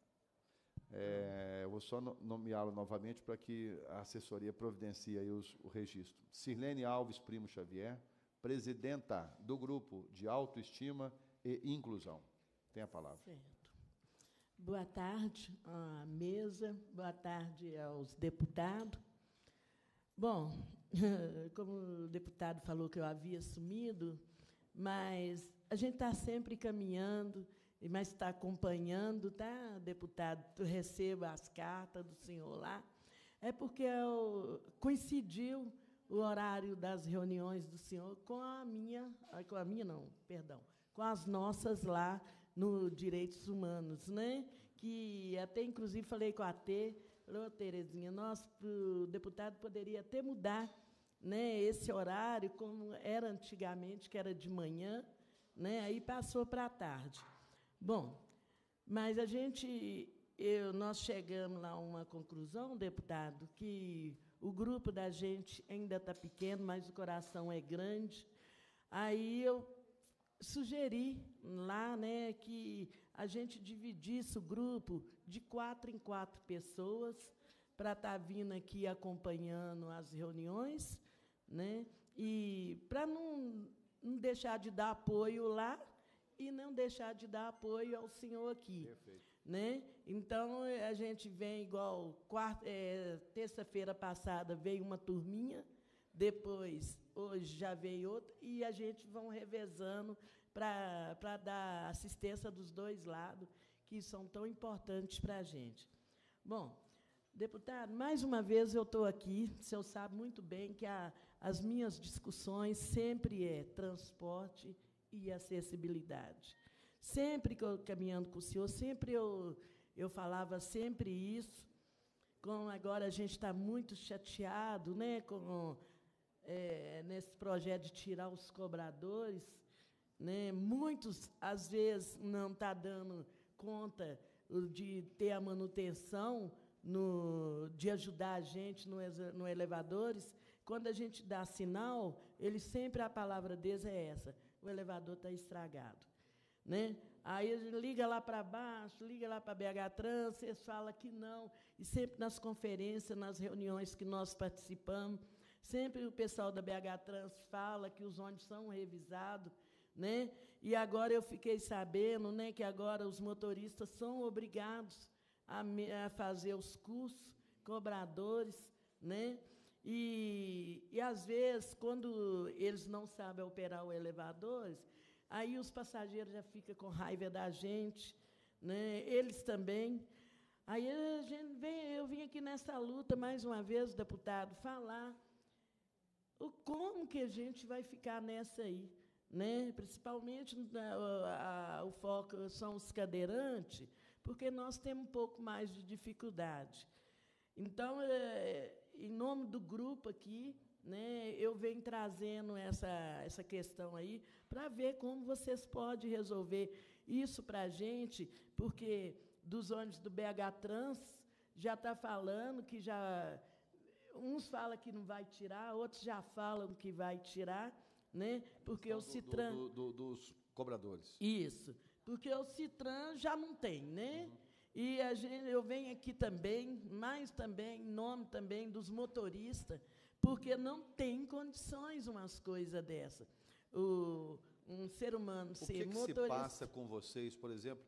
é, eu vou só nomeá-lo novamente para que a assessoria providencie aí os, o registro. Sirlene Alves Primo Xavier, presidenta do grupo de Autoestima e Inclusão. Tem a palavra. Certo. Boa tarde à mesa, boa tarde aos deputados. Bom, como o deputado falou que eu havia sumido, mas a gente está sempre caminhando, mas está acompanhando, tá, deputado? Tu receba as cartas do senhor lá. É porque eu, coincidiu o horário das reuniões do senhor com a minha, com a minha não, perdão, com as nossas lá no Direitos Humanos, né? Que até, inclusive, falei com a T, falou, Terezinha, nós, o deputado poderia até mudar, né, esse horário, como era antigamente, que era de manhã, né, aí passou para a tarde. Bom, mas a gente, eu, nós chegamos lá a uma conclusão, deputado, que o grupo da gente ainda está pequeno, mas o coração é grande. Aí eu sugeri lá, né, que a gente dividisse o grupo de quatro em quatro pessoas para estar vindo aqui acompanhando as reuniões, né, e para não, não deixar de dar apoio lá e não deixar de dar apoio ao senhor aqui. Perfeito. Né? Então, a gente vem igual, quarta, é, terça-feira passada veio uma turminha, depois, hoje já veio outra, e a gente vão revezando para dar assistência dos dois lados, que são tão importantes para a gente. Bom, deputado, mais uma vez eu estou aqui, o senhor sabe muito bem que a, as minhas discussões sempre é transporte e acessibilidade. Sempre que eu caminhando com o senhor, sempre eu, eu falava sempre isso. Com, agora a gente está muito chateado, né, com, é, nesse projeto de tirar os cobradores. Né, muitos, às vezes, não estão dando conta de ter a manutenção, no, de ajudar a gente no, no elevadores. Quando a gente dá sinal, eles sempre, a palavra deles é essa: o elevador está estragado. Né? Aí liga lá para baixo, liga lá para B H Trans, eles falam que não. E sempre nas conferências, nas reuniões que nós participamos, sempre o pessoal da B H Trans fala que os ônibus são revisados. Né? E agora eu fiquei sabendo, né, que agora os motoristas são obrigados a, me, a fazer os cursos, cobradores. Né? E, e, às vezes, quando eles não sabem operar os elevadores, aí os passageiros já ficam com raiva da gente, né? Eles também. Aí a gente vem, eu vim aqui nessa luta, mais uma vez, deputado, falar o, como que a gente vai ficar nessa aí. Né? Principalmente a, a, o foco são os cadeirantes, porque nós temos um pouco mais de dificuldade. Então, é, em nome do grupo aqui, né, eu venho trazendo essa, essa questão aí para ver como vocês podem resolver isso para a gente, porque dos ônibus do B H Trans já está falando que já... Uns falam que não vai tirar, outros já falam que vai tirar, né, porque o Citran... Do, do, do, dos cobradores. Isso, porque o Citran já não tem, né? Uhum. E a gente, eu venho aqui também, mas também, em nome também dos motoristas, porque não tem condições umas coisas dessas. O, um ser humano o ser que que motorista... O que se passa com vocês, por exemplo,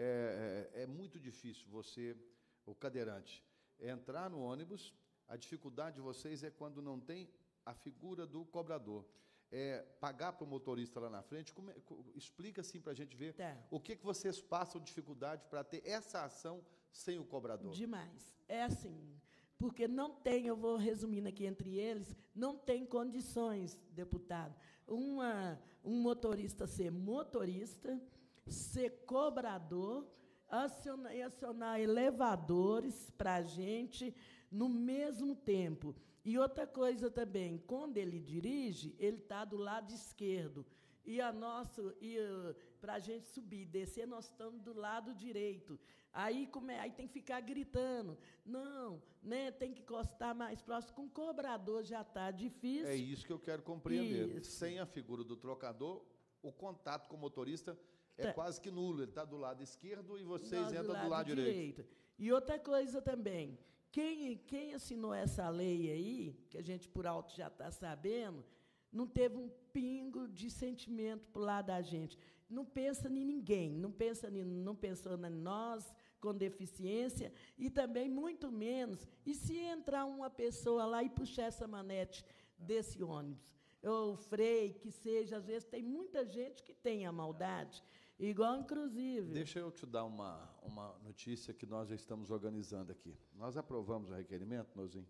é, é, é muito difícil você, o cadeirante, entrar no ônibus, a dificuldade de vocês é quando não tem a figura do cobrador. É, pagar para o motorista lá na frente, como é, explica assim para a gente ver tá. O que, que vocês passam dificuldade para ter essa ação sem o cobrador. Demais. É assim, porque não tem, eu vou resumindo aqui entre eles, não tem condições, deputado, uma, um motorista ser motorista, ser cobrador, acionar, acionar elevadores para a gente no mesmo tempo. E outra coisa também, quando ele dirige, ele está do lado esquerdo. E a nossa, e, uh, para a gente subir e descer, nós estamos do lado direito. Aí, como é, aí tem que ficar gritando. Não, né, tem que encostar mais próximo. Com o cobrador já está difícil. É isso que eu quero compreender. Isso. Sem a figura do trocador, o contato com o motorista é tá. quase que nulo. Ele está do lado esquerdo e vocês nós entram do lado, do lado direito. direito. E outra coisa também, quem, quem assinou essa lei aí, que a gente por alto já está sabendo, não teve um pingo de sentimento para o lado da gente. Não pensa em ninguém, não pensa em, não pensou em nós com deficiência, e também muito menos, e se entrar uma pessoa lá e puxar essa manete desse ônibus, ou freio, que seja, às vezes tem muita gente que tem a maldade, igual, inclusive... Deixa eu te dar uma, uma notícia que nós já estamos organizando aqui. Nós aprovamos o requerimento, Nozinho,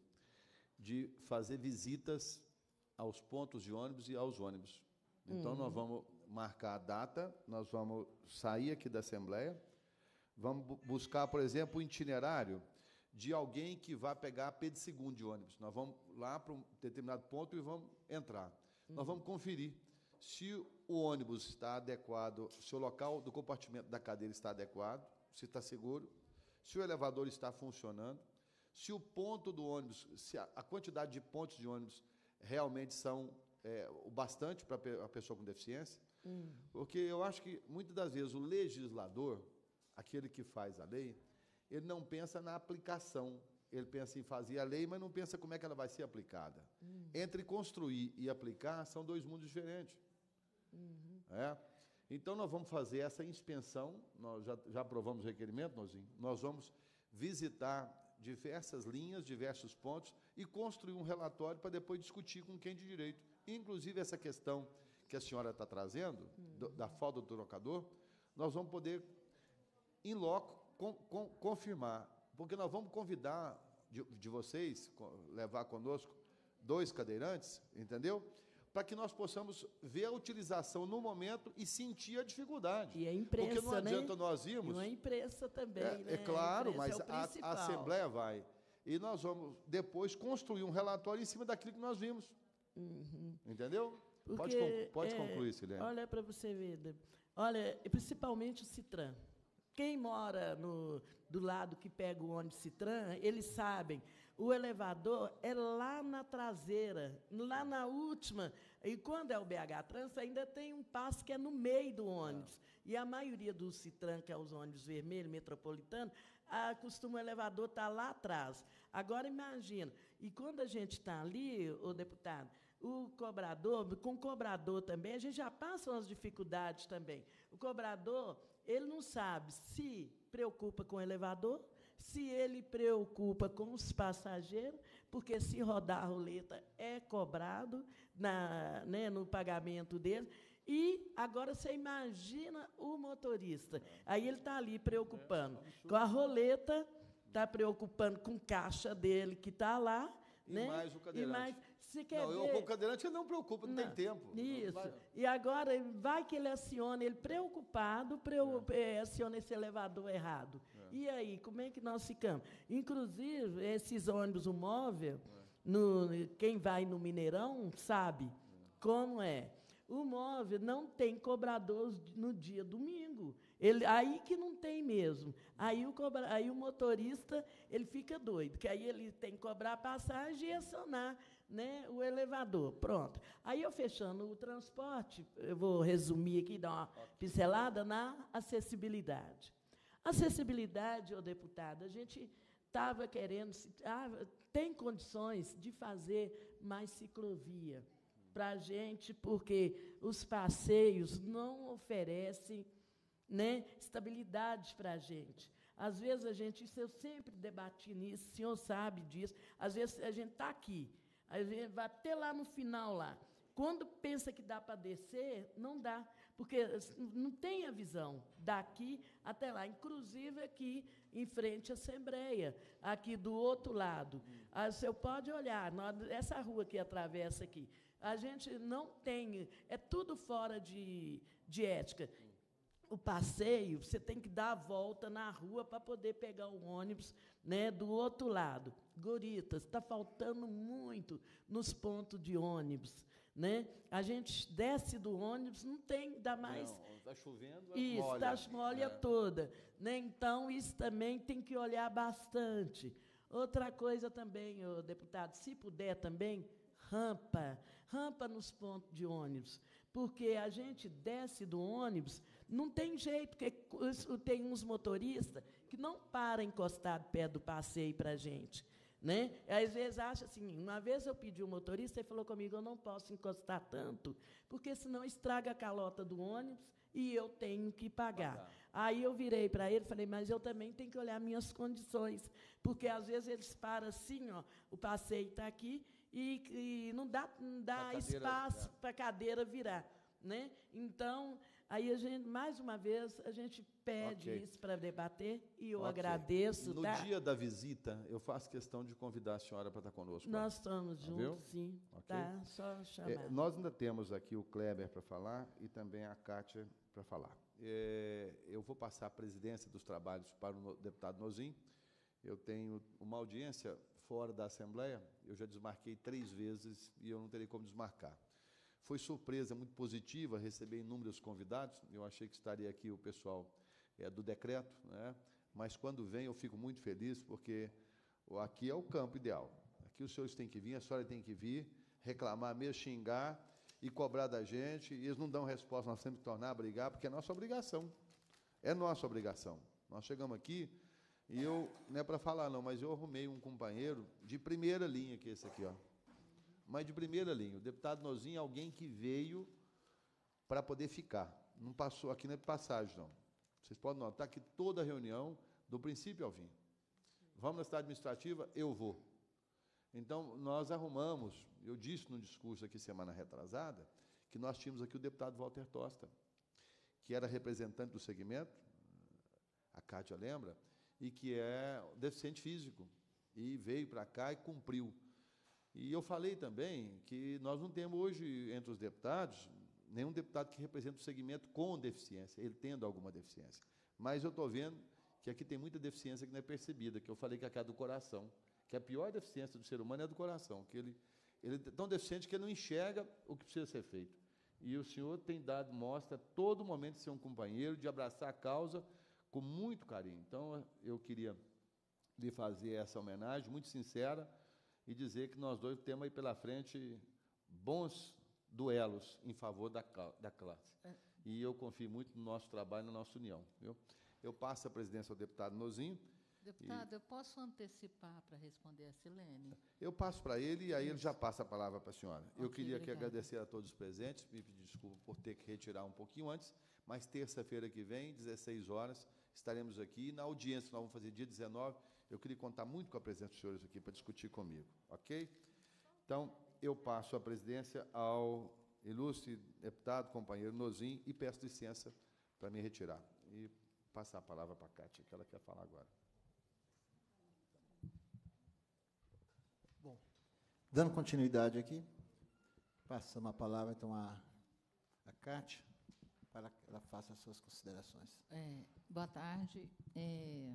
de fazer visitas aos pontos de ônibus e aos ônibus. Então, Uhum. nós vamos marcar a data, nós vamos sair aqui da Assembleia, vamos bu- buscar, por exemplo, o itinerário de alguém que vai pegar a P de segundo de ônibus. Nós vamos lá para um determinado ponto e vamos entrar. Nós vamos conferir se o ônibus está adequado, se o local do compartimento da cadeira está adequado, se está seguro, se o elevador está funcionando, se o ponto do ônibus, se a, a quantidade de pontos de ônibus realmente são é, o bastante para a pessoa com deficiência. Hum. Porque eu acho que, muitas das vezes, o legislador, aquele que faz a lei, ele não pensa na aplicação. Ele pensa em fazer a lei, mas não pensa como é que ela vai ser aplicada. Hum. Entre construir e aplicar, são dois mundos diferentes. Uhum. É? Então, nós vamos fazer essa inspeção, nós já, já aprovamos o requerimento, Nozinho, nós vamos visitar diversas linhas, diversos pontos, e construir um relatório para depois discutir com quem de direito. Inclusive, essa questão que a senhora está trazendo, do, da falta do trocador, nós vamos poder, em loco, com, com, confirmar, porque nós vamos convidar de, de vocês, levar conosco dois cadeirantes, entendeu? Para que nós possamos ver a utilização no momento e sentir a dificuldade. E a imprensa, porque não adianta né? nós irmos... E a imprensa também, é, né? é claro, a mas é a, a Assembleia vai. E nós vamos depois construir um relatório em cima daquilo que nós vimos. Uhum. Entendeu? Porque, pode con- pode é, concluir, Silene. Olha para você ver. Deb- Olha, principalmente o Citran. Quem mora no, do lado que pega o ônibus Citran, eles sabem. O elevador é lá na traseira, lá na última. E quando é o B H Trans, ainda tem um passo que é no meio do ônibus. E a maioria do Citran, que é os ônibus vermelhos, metropolitanos, a, costuma o elevador estar lá atrás. Agora, imagina, e quando a gente está ali, o deputado, o cobrador, com o cobrador também, a gente já passa umas dificuldades também. O cobrador, ele não sabe se preocupa com o elevador, se ele preocupa com os passageiros, porque se rodar a roleta é cobrado na, né, no pagamento dele. E agora você imagina o motorista. Aí ele está ali preocupando com a roleta, está preocupando com o caixa dele que está lá. E né? mais o cadeirante. E mais, se quer Não, eu, ver, com o cadeirante ele não preocupa, não, Não, tem tempo. Isso. Vai- E agora vai que ele aciona, ele preocupado, preu, eh, aciona esse elevador errado. E aí, como é que nós ficamos? Inclusive, esses ônibus, o móvel, no, quem vai no Mineirão sabe como é. O móvel não tem cobrador no dia domingo. Ele, aí que não tem mesmo. Aí o, cobra, aí o motorista ele fica doido, que aí ele tem que cobrar a passagem e acionar, né, o elevador. Pronto. Aí eu fechando o transporte, eu vou resumir aqui, dar uma pincelada na acessibilidade. Acessibilidade, ô deputado, a gente estava querendo, ah, tem condições de fazer mais ciclovia para a gente, porque os passeios não oferecem, né, estabilidade para a gente. Às vezes a gente, isso eu sempre debati nisso, o senhor sabe disso, às vezes a gente está aqui, a gente vai até lá no final lá. Quando pensa que dá para descer, não dá, porque não tem a visão daqui até lá. Inclusive aqui em frente à Assembleia, aqui do outro lado. Ah, você pode olhar, essa rua que atravessa aqui, a gente não tem, é tudo fora de, de ética. O passeio, você tem que dar a volta na rua para poder pegar o ônibus, né, do outro lado. Goritas, está faltando muito nos pontos de ônibus. Né? A gente desce do ônibus, não tem, dá mais... Está chovendo, isso, molha. Isso, molha É. toda. Né? Então, isso também tem que olhar bastante. Outra coisa também, ô, deputado, se puder também, rampa. Rampa nos pontos de ônibus. Porque a gente desce do ônibus, não tem jeito, porque tem uns motoristas que não param encostado perto do passeio para a gente. Né? Às vezes acha assim, uma vez eu pedi um motorista, ele falou comigo, eu não posso encostar tanto, porque senão estraga a calota do ônibus e eu tenho que pagar. pagar. Aí eu virei para ele e falei, mas eu também tenho que olhar minhas condições, porque às vezes eles param assim, ó, o passeio está aqui e, e não dá, não dá espaço para a cadeira virar. Né? Então, aí a gente, mais uma vez, a gente pede okay. isso para debater e eu okay. agradeço. No tá? dia da visita, eu faço questão de convidar a senhora para estar conosco. Nós estamos tá, juntos, viu? sim. Okay. Tá, só chamar. É, nós ainda temos aqui o Kleber para falar e também a Kátia para falar. É, eu vou passar a presidência dos trabalhos para o deputado Nozin. Eu tenho uma audiência fora da Assembleia, eu já desmarquei três vezes e eu não terei como desmarcar. Foi surpresa muito positiva receber inúmeros convidados. Eu achei que estaria aqui o pessoal é, do decreto, né? Mas quando vem eu fico muito feliz, porque aqui é o campo ideal. Aqui os senhores têm que vir, a senhora tem que vir, reclamar mesmo, xingar, e cobrar da gente, e eles não dão resposta, nós temos que tornar a brigar, porque é nossa obrigação. É nossa obrigação. Nós chegamos aqui, e eu, não é para falar não, mas eu arrumei um companheiro de primeira linha, que é esse aqui, ó. Mas de primeira linha. O deputado Nozinho é alguém que veio para poder ficar. Não passou, aqui não é passagem, não. Vocês podem notar que toda reunião, do princípio ao fim. Vamos na cidade administrativa? Eu vou. Então, nós arrumamos, eu disse no discurso aqui semana retrasada, que nós tínhamos aqui o deputado Walter Tosta, que era representante do segmento, a Cátia lembra, e que é deficiente físico, e veio para cá e cumpriu. E eu falei também que nós não temos hoje, entre os deputados, nenhum deputado que representa o segmento com deficiência, ele tendo alguma deficiência. Mas eu estou vendo que aqui tem muita deficiência que não é percebida, que eu falei que aqui é do coração, que a pior deficiência do ser humano é do coração, que ele, ele é tão deficiente que ele não enxerga o que precisa ser feito. E o senhor tem dado mostra, a todo momento, de ser um companheiro, de abraçar a causa com muito carinho. Então, eu queria lhe fazer essa homenagem, muito sincera, e dizer que nós dois temos aí pela frente bons duelos em favor da, da classe. E eu confio muito no nosso trabalho e na nossa união. Viu? Eu passo a presidência ao deputado Nozinho. Deputado, e eu posso antecipar para responder a Silene? Eu passo para ele e aí ele já passa a palavra para a senhora. Okay, eu queria aqui obrigada. agradecer a todos os presentes, me pedir desculpa por ter que retirar um pouquinho antes, mas terça-feira que vem, dezesseis horas, estaremos aqui. Na audiência, nós vamos fazer dia dezenove, eu queria contar muito com a presença dos senhores aqui para discutir comigo, ok? Então, eu passo a presidência ao ilustre deputado, companheiro Nozinho, e peço licença para me retirar. E passar a palavra para a Cátia, que ela quer falar agora. Bom, dando continuidade aqui, passamos a palavra, então, a, a Cátia, para que ela faça as suas considerações. É, boa tarde. É,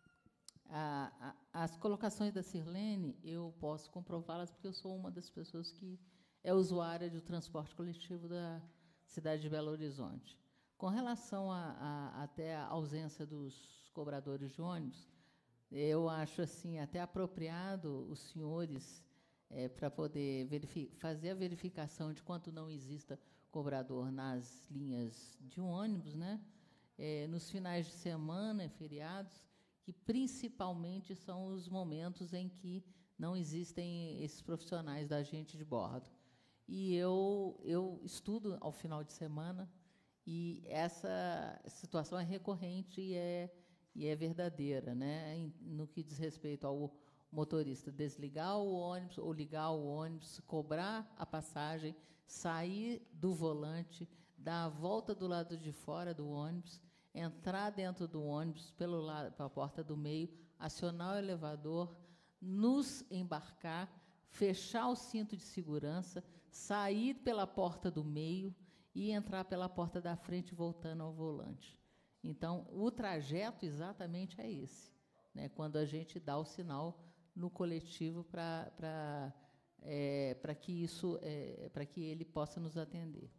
a, a, as colocações da Sirlene, eu posso comprová-las, porque eu sou uma das pessoas que é usuária do transporte coletivo da cidade de Belo Horizonte. Com relação a, a, até a ausência dos cobradores de ônibus, eu acho assim até apropriado os senhores, é, para poder fazer a verificação de quanto não exista cobrador nas linhas de ônibus, né? É, nos finais de semana, feriados, que principalmente são os momentos em que não existem esses profissionais da agente de bordo. E eu, eu estudo ao final de semana, e essa situação é recorrente e é, e é verdadeira, né? No que diz respeito ao motorista desligar o ônibus ou ligar o ônibus, cobrar a passagem, sair do volante, dar a volta do lado de fora do ônibus, entrar dentro do ônibus pelo lado, pela porta do meio, acionar o elevador, nos embarcar, fechar o cinto de segurança, sair pela porta do meio e entrar pela porta da frente, voltando ao volante. Então, o trajeto exatamente é esse, né? Quando a gente dá o sinal no coletivo para para é, para que isso é, para que ele possa nos atender.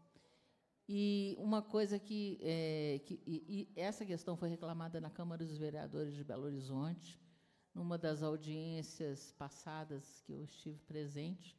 E uma coisa que, é, que e, e essa questão foi reclamada na Câmara dos Vereadores de Belo Horizonte, numa das audiências passadas que eu estive presente,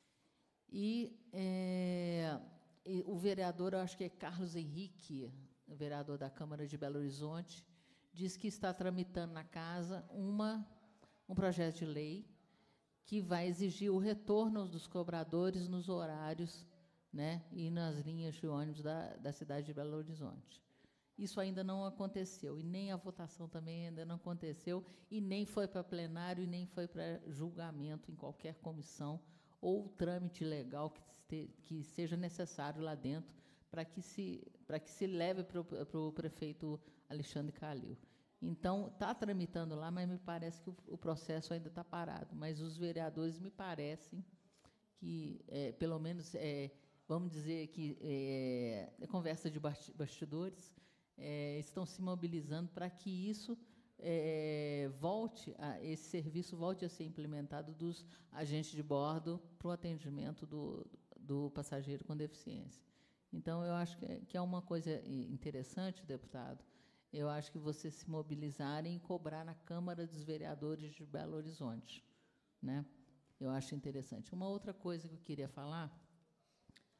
e, é, e o vereador, eu acho que é Carlos Henrique, vereador da Câmara de Belo Horizonte, diz que está tramitando na casa uma, um projeto de lei que vai exigir o retorno dos cobradores nos horários, né, e nas linhas de ônibus da, da cidade de Belo Horizonte. Isso ainda não aconteceu, e nem a votação também ainda não aconteceu, e nem foi para plenário, e nem foi para julgamento em qualquer comissão, ou trâmite legal que, este, que seja necessário lá dentro, para que se, para que se leve para o prefeito Alexandre Calil. Então, está tramitando lá, mas me parece que o, o processo ainda está parado. Mas os vereadores me parecem que, é, pelo menos, é, vamos dizer que é, é conversa de bastidores, é, estão se mobilizando para que isso é, volte, a, esse serviço volte a ser implementado dos agentes de bordo para o atendimento do, do passageiro com deficiência. Então, eu acho que é, que é uma coisa interessante, deputado, eu acho que vocês se mobilizarem e cobrar na Câmara dos Vereadores de Belo Horizonte, né? Eu acho interessante. Uma outra coisa que eu queria falar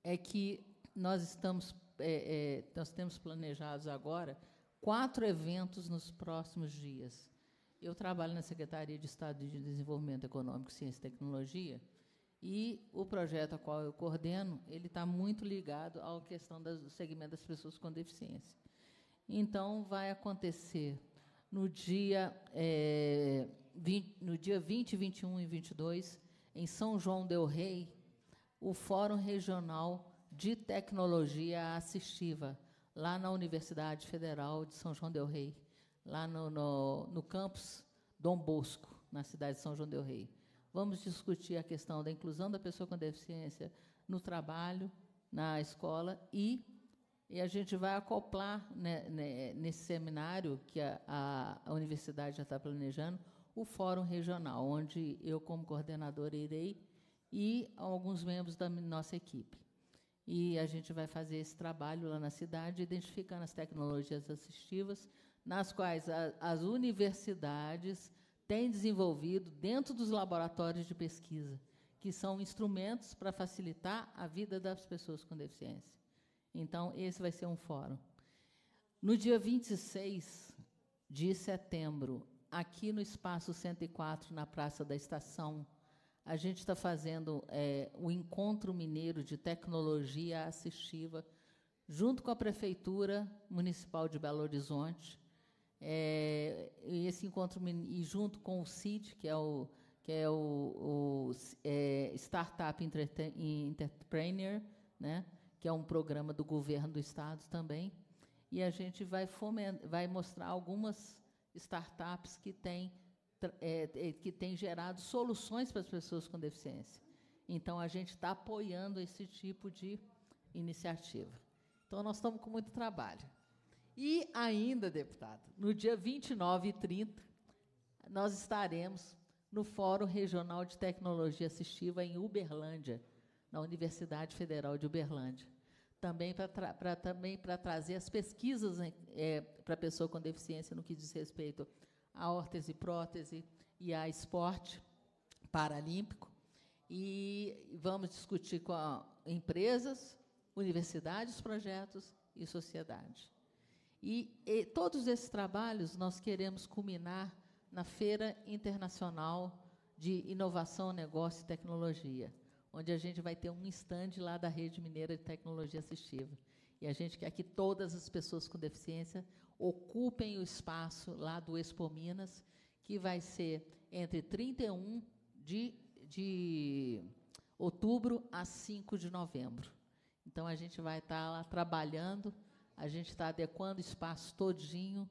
é que nós estamos, é, é, nós temos planejados agora quatro eventos nos próximos dias. Eu trabalho na Secretaria de Estado de Desenvolvimento Econômico, Ciência e Tecnologia, e o projeto a qual eu coordeno, ele está muito ligado à questão do segmento das pessoas com deficiência. Então, vai acontecer no dia, é, vinte, no dia vinte, vinte e um e vinte e dois, em São João del Rei, o Fórum Regional de Tecnologia Assistiva, lá na Universidade Federal de São João del Rei, lá no, no, no campus Dom Bosco, na cidade de São João del Rei. Vamos discutir a questão da inclusão da pessoa com deficiência no trabalho, na escola, e, e a gente vai acoplar, né, né, nesse seminário que a, a, a universidade já está planejando, o Fórum Regional, onde eu, como coordenadora, irei, e alguns membros da nossa equipe. E a gente vai fazer esse trabalho lá na cidade, identificando as tecnologias assistivas, nas quais a, as universidades têm desenvolvido dentro dos laboratórios de pesquisa, que são instrumentos para facilitar a vida das pessoas com deficiência. Então, esse vai ser um fórum. No dia vinte e seis de setembro, aqui no Espaço cento e quatro, na Praça da Estação, a gente está fazendo é, o Encontro Mineiro de Tecnologia Assistiva, junto com a Prefeitura Municipal de Belo Horizonte, é, esse encontro, e junto com o C I D, que é o, que é o, o é, Startup Entrepreneur, né, que é um programa do governo do Estado também, e a gente vai, fomentar, vai mostrar algumas startups que têm, é, que têm gerado soluções para as pessoas com deficiência. Então, a gente está apoiando esse tipo de iniciativa. Então, nós estamos com muito trabalho. E ainda, deputado, no dia vinte e nove e trinta, nós estaremos no Fórum Regional de Tecnologia Assistiva em Uberlândia, na Universidade Federal de Uberlândia, também para tra também para trazer as pesquisas é, para a pessoa com deficiência no que diz respeito à órtese e prótese e a esporte paralímpico. E vamos discutir com a, empresas, universidades, projetos e sociedade. E, e todos esses trabalhos nós queremos culminar na Feira Internacional de Inovação, Negócio e Tecnologia, onde a gente vai ter um estande lá da Rede Mineira de Tecnologia Assistiva. E a gente quer que todas as pessoas com deficiência ocupem o espaço lá do Expo Minas, que vai ser entre trinta e um de, de outubro a cinco de novembro. Então, a gente vai estar lá trabalhando. A gente está adequando o espaço todinho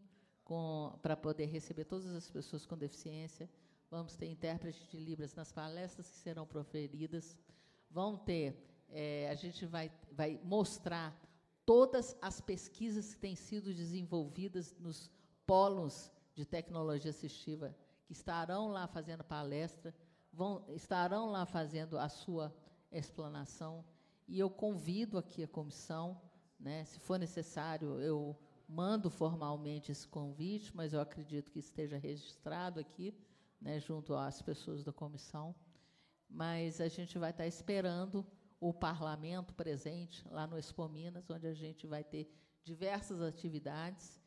para poder receber todas as pessoas com deficiência. Vamos ter intérprete de Libras nas palestras que serão proferidas. Vão ter, é, a gente vai, vai mostrar todas as pesquisas que têm sido desenvolvidas nos polos de tecnologia assistiva, que estarão lá fazendo palestra, vão, estarão lá fazendo a sua explanação. E eu convido aqui a comissão, né, se for necessário, eu mando formalmente esse convite, mas eu acredito que esteja registrado aqui, né, junto às pessoas da comissão. Mas a gente vai estar esperando o parlamento presente lá no Expo Minas, onde a gente vai ter diversas atividades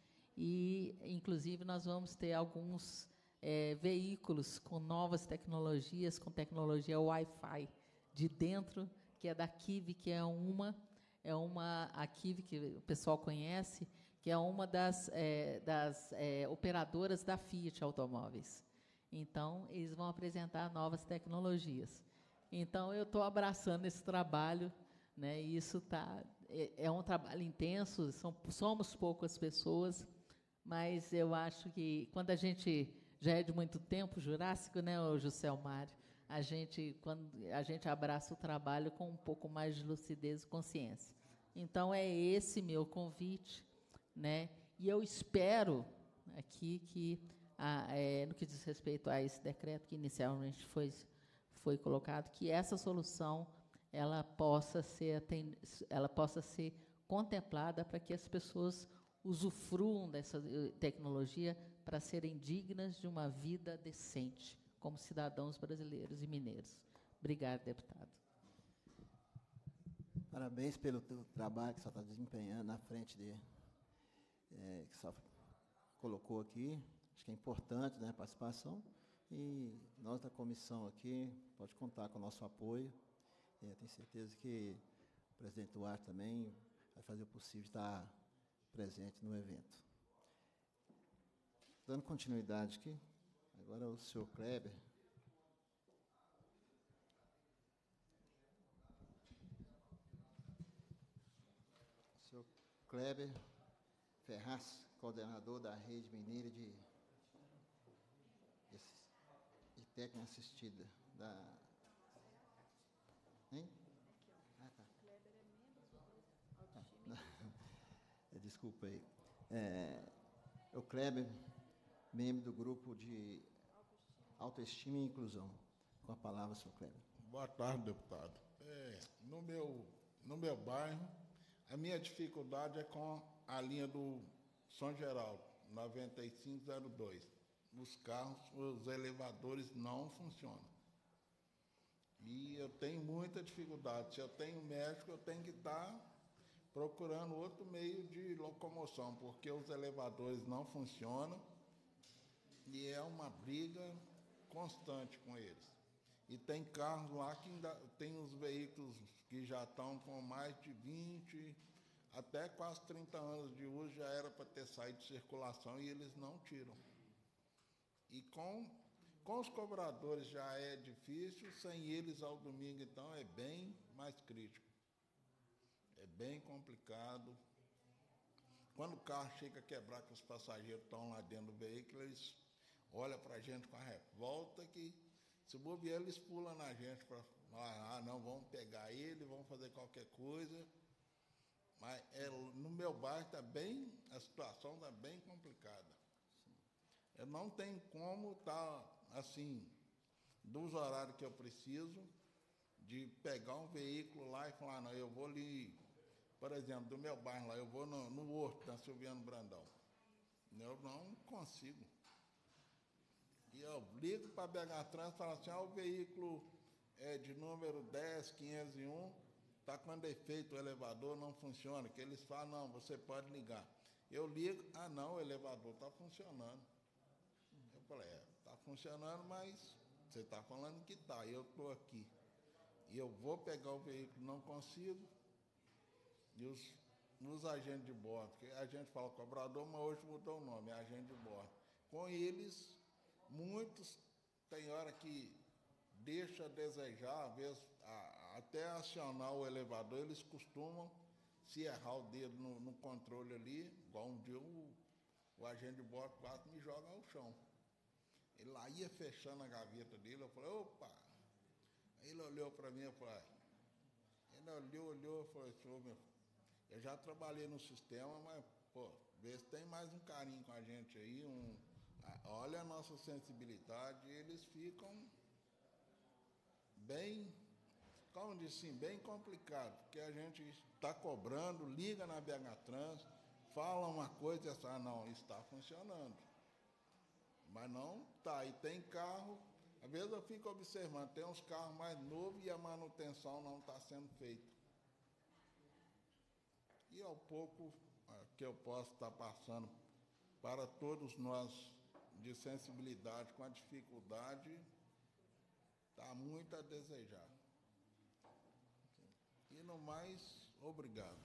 e, inclusive, nós vamos ter alguns é, veículos com novas tecnologias, com tecnologia Wi-Fi de dentro, que é da Kiwi, que é uma... É uma, a Kiwi, que o pessoal conhece, que é uma das, é, das é, operadoras da Fiat Automóveis. Então, eles vão apresentar novas tecnologias. Então, eu estou abraçando esse trabalho, né, e isso tá, é, é um trabalho intenso, são, somos poucas pessoas, mas eu acho que, quando a gente já é de muito tempo, Jurássico, né, o Juscelmário, a gente, quando a gente abraça o trabalho com um pouco mais de lucidez e consciência. Então, é esse meu convite, né? E eu espero aqui que, a, é, no que diz respeito a esse decreto que inicialmente foi, foi colocado, que essa solução ela possa ser, ela possa ser contemplada para que as pessoas usufruam dessa tecnologia para serem dignas de uma vida decente, como cidadãos brasileiros e mineiros. Obrigada, deputado. Parabéns pelo teu trabalho que você está desempenhando na frente de, é, que você colocou aqui. Acho que é importante, né, a participação. E nós da comissão aqui, pode contar com o nosso apoio. É, tenho certeza que o presidente Duarte também vai fazer o possível de estar presente no evento. Dando continuidade aqui, agora o senhor Kleber. O senhor Kleber Ferraz, coordenador da Rede Mineira de, de, de Técnica Assistida. Da, hein? Ah, tá. Ah, desculpa aí. É, o Kleber, membro do grupo de Autoestima e Inclusão. Com a palavra, senhor Kleber. Boa tarde, deputado. É, no, meu, no meu bairro, a minha dificuldade é com a linha do São Geraldo, noventa e cinco zero dois. Os carros, os elevadores não funcionam. E eu tenho muita dificuldade. Se eu tenho médico, eu tenho que estar procurando outro meio de locomoção, porque os elevadores não funcionam e é uma briga constante com eles. E tem carros lá que ainda tem os veículos que já estão com mais de vinte, até quase trinta anos de uso, já era para ter saído de circulação e eles não tiram. E com, com os cobradores já é difícil, sem eles ao domingo, então, é bem mais crítico. É bem complicado. Quando o carro chega a quebrar, que os passageiros estão lá dentro do veículo, eles olham para a gente com a revolta que, se bobear, eles pulam na gente para ah, não, vamos pegar ele, vamos fazer qualquer coisa. Mas é, no meu bairro tá bem, a situação está bem complicada. Eu não tenho como estar, assim, dos horários que eu preciso, de pegar um veículo lá e falar, não, eu vou ali, por exemplo, do meu bairro lá, eu vou no, no Horto, na Silviano Brandão. Eu não consigo. E eu ligo para a B H Trans e falo assim, ah, o veículo é de número dez quinhentos e um, está com defeito, o elevador não funciona. Que eles falam, não, você pode ligar. Eu ligo, ah, não, o elevador está funcionando. Eu falei, é, está funcionando, mas você está falando que está, eu estou aqui. E eu vou pegar o veículo, não consigo. E os, os agentes de bordo, que a gente fala cobrador, mas hoje mudou o nome, é agente de bordo. Com eles, muitos, tem hora que deixa a desejar, às vezes, a, até acionar o elevador, eles costumam, se errar o dedo no, no controle ali, igual um dia o, o agente de bordo quase me joga ao chão. Ele lá ia fechando a gaveta dele, eu falei, opa! Aí ele olhou para mim, eu falei, ele olhou, olhou, eu falei, senhor, meu, eu já trabalhei no sistema, mas, pô, vê se tem mais um carinho com a gente aí, um, olha a nossa sensibilidade, eles ficam bem, como disse, assim, bem complicado, porque a gente está cobrando, liga na B H Trans, fala uma coisa e essa, ah, não, está funcionando. Mas não está, e tem carro, às vezes eu fico observando, tem uns carros mais novos e a manutenção não está sendo feita. E ao pouco que eu posso estar passando para todos nós de sensibilidade com a dificuldade, está muito a desejar. E no mais, obrigado.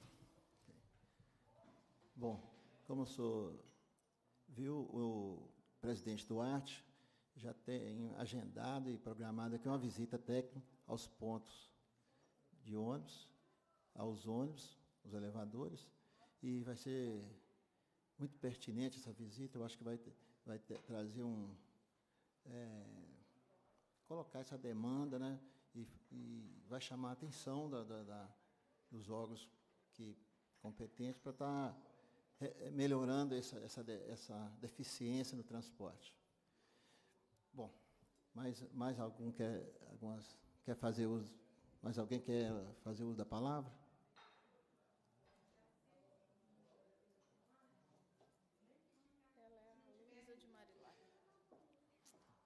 Bom, como o senhor viu, o presidente Duarte já tem agendado e programado aqui uma visita técnica aos pontos de ônibus, aos ônibus, os elevadores, e vai ser muito pertinente essa visita. Eu acho que vai, ter, vai ter, trazer um... É, colocar essa demanda, né, e, e vai chamar a atenção da, da, da, dos órgãos que, competentes para estar tá melhorando essa, essa, essa deficiência no transporte. Bom, mais, mais algum quer, algumas, quer fazer uso, mais alguém quer fazer uso da palavra? Ela é a Luísa de Marilac.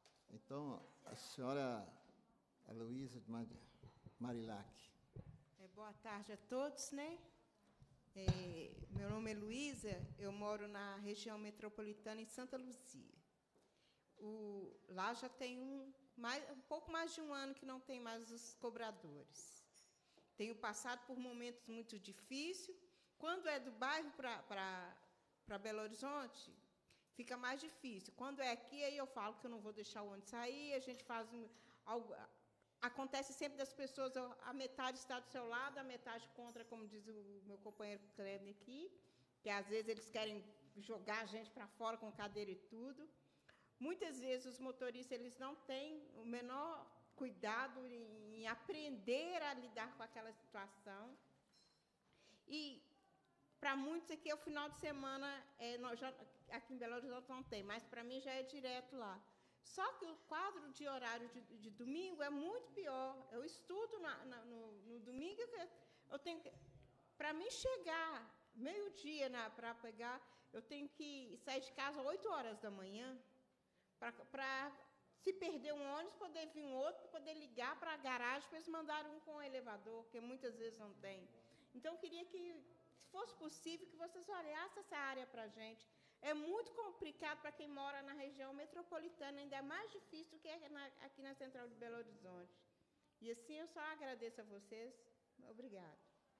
Então, a senhora Luísa de Marilac. É, boa tarde a todos, né? É, meu nome é Luísa, eu moro na região metropolitana em Santa Luzia. O, lá já tem um, mais, um pouco mais de um ano que não tem mais os cobradores. Tenho passado por momentos muito difíceis. Quando é do bairro para Belo Horizonte, fica mais difícil. Quando é aqui, aí eu falo que eu não vou deixar o ônibus sair, a gente faz um, algo... Acontece sempre das pessoas, a metade está do seu lado, a metade contra, como diz o meu companheiro Cleber aqui, que às vezes eles querem jogar a gente para fora com cadeira e tudo. Muitas vezes os motoristas eles não têm o menor cuidado em, em aprender a lidar com aquela situação. E, para muitos aqui, é o final de semana, é, nós já, aqui em Belo Horizonte não tem, mas para mim já é direto lá. Só que o quadro de horário de, de domingo é muito pior. Eu estudo na, na, no, no domingo, eu tenho que, para mim chegar meio-dia para pegar, eu tenho que sair de casa às oito horas da manhã, para, se perder um ônibus, poder vir um outro, poder ligar para a garagem, para eles mandarem um com o elevador, porque muitas vezes não tem. Então, eu queria que, se fosse possível, que vocês olhassem essa área para a gente. É muito complicado para quem mora na região metropolitana, ainda é mais difícil do que aqui na Central de Belo Horizonte. E assim eu só agradeço a vocês. Obrigada.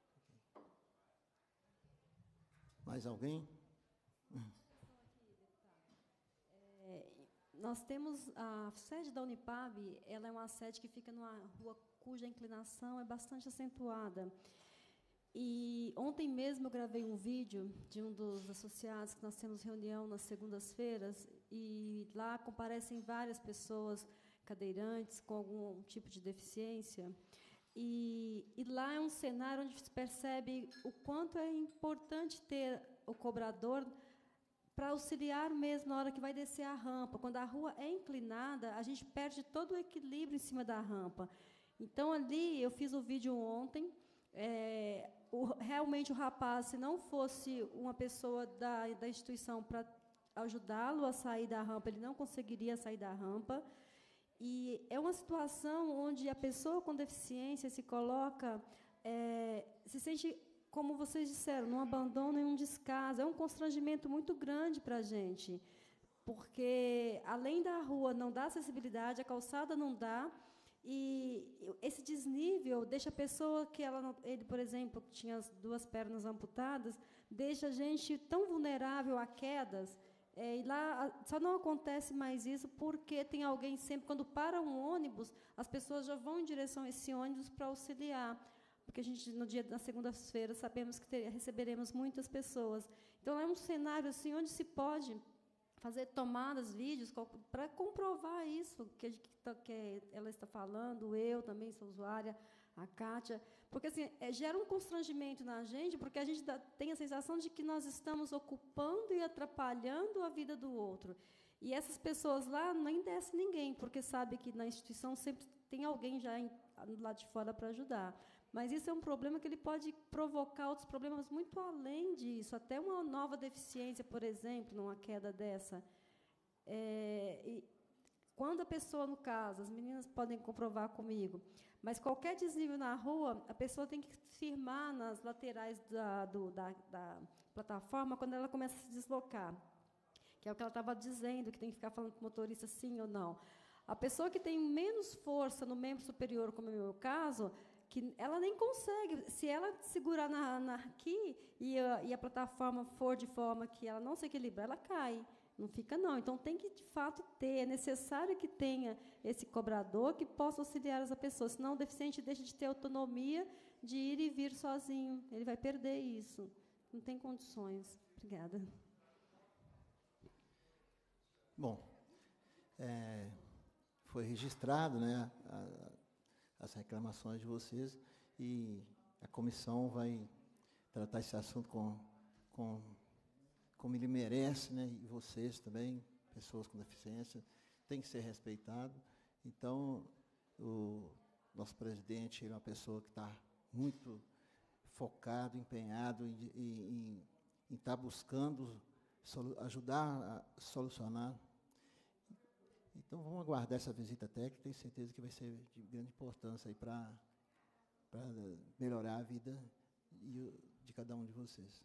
Mais alguém? É, nós temos a sede da Unipab, ela é uma sede que fica numa rua cuja inclinação é bastante acentuada. E ontem mesmo eu gravei um vídeo de um dos associados, que nós temos reunião nas segundas-feiras, e lá comparecem várias pessoas cadeirantes com algum tipo de deficiência. E, e lá é um cenário onde se percebe o quanto é importante ter o cobrador para auxiliar mesmo na hora que vai descer a rampa. Quando a rua é inclinada, a gente perde todo o equilíbrio em cima da rampa. Então, ali, eu fiz o vídeo ontem, é, O, realmente o rapaz, se não fosse uma pessoa da, da instituição para ajudá-lo a sair da rampa, ele não conseguiria sair da rampa. E é uma situação onde a pessoa com deficiência se coloca, é, se sente, como vocês disseram, num abandono e um descaso. É um constrangimento muito grande para a gente, porque, além da rua não dar acessibilidade, a calçada não dá. E esse desnível deixa a pessoa que ela, não, ele, por exemplo, que tinha as duas pernas amputadas, deixa a gente tão vulnerável a quedas. É, e lá só não acontece mais isso porque tem alguém sempre, quando para um ônibus, as pessoas já vão em direção a esse ônibus para auxiliar. Porque a gente, no dia da segunda-feira, sabemos que ter, receberemos muitas pessoas. Então, é um cenário assim, onde se pode fazer tomadas, vídeos, para comprovar isso que, que ela está falando, eu também sou usuária, a Kátia, porque assim, é, gera um constrangimento na gente, porque a gente dá, tem a sensação de que nós estamos ocupando e atrapalhando a vida do outro. E essas pessoas lá nem desce ninguém, porque sabe que na instituição sempre tem alguém já em, lá de fora para ajudar. Mas isso é um problema que ele pode provocar outros problemas muito além disso, até uma nova deficiência, por exemplo, numa queda dessa. É, e quando a pessoa, no caso, as meninas podem comprovar comigo, mas qualquer desnível na rua, a pessoa tem que firmar nas laterais da, do, da, da plataforma quando ela começa a se deslocar, que é o que ela estava dizendo, que tem que ficar falando com o motorista sim ou não. A pessoa que tem menos força no membro superior, como é o meu caso, que ela nem consegue, se ela segurar na, na, aqui e a, e a plataforma for de forma que ela não se equilibra, ela cai, não fica não. Então, tem que, de fato, ter, é necessário que tenha esse cobrador que possa auxiliar essa pessoa, senão o deficiente deixa de ter autonomia de ir e vir sozinho, ele vai perder isso, não tem condições. Obrigada. Bom, é, foi registrado, né, a, as reclamações de vocês, e a comissão vai tratar esse assunto com, com, como ele merece, né, e vocês também, pessoas com deficiência, tem que ser respeitado. Então, o nosso presidente é uma pessoa que está muito focado, empenhado em estar tá buscando solu- ajudar a solucionar. Então, vamos aguardar essa visita técnica, tenho certeza que vai ser de grande importância para para melhorar a vida de cada um de vocês.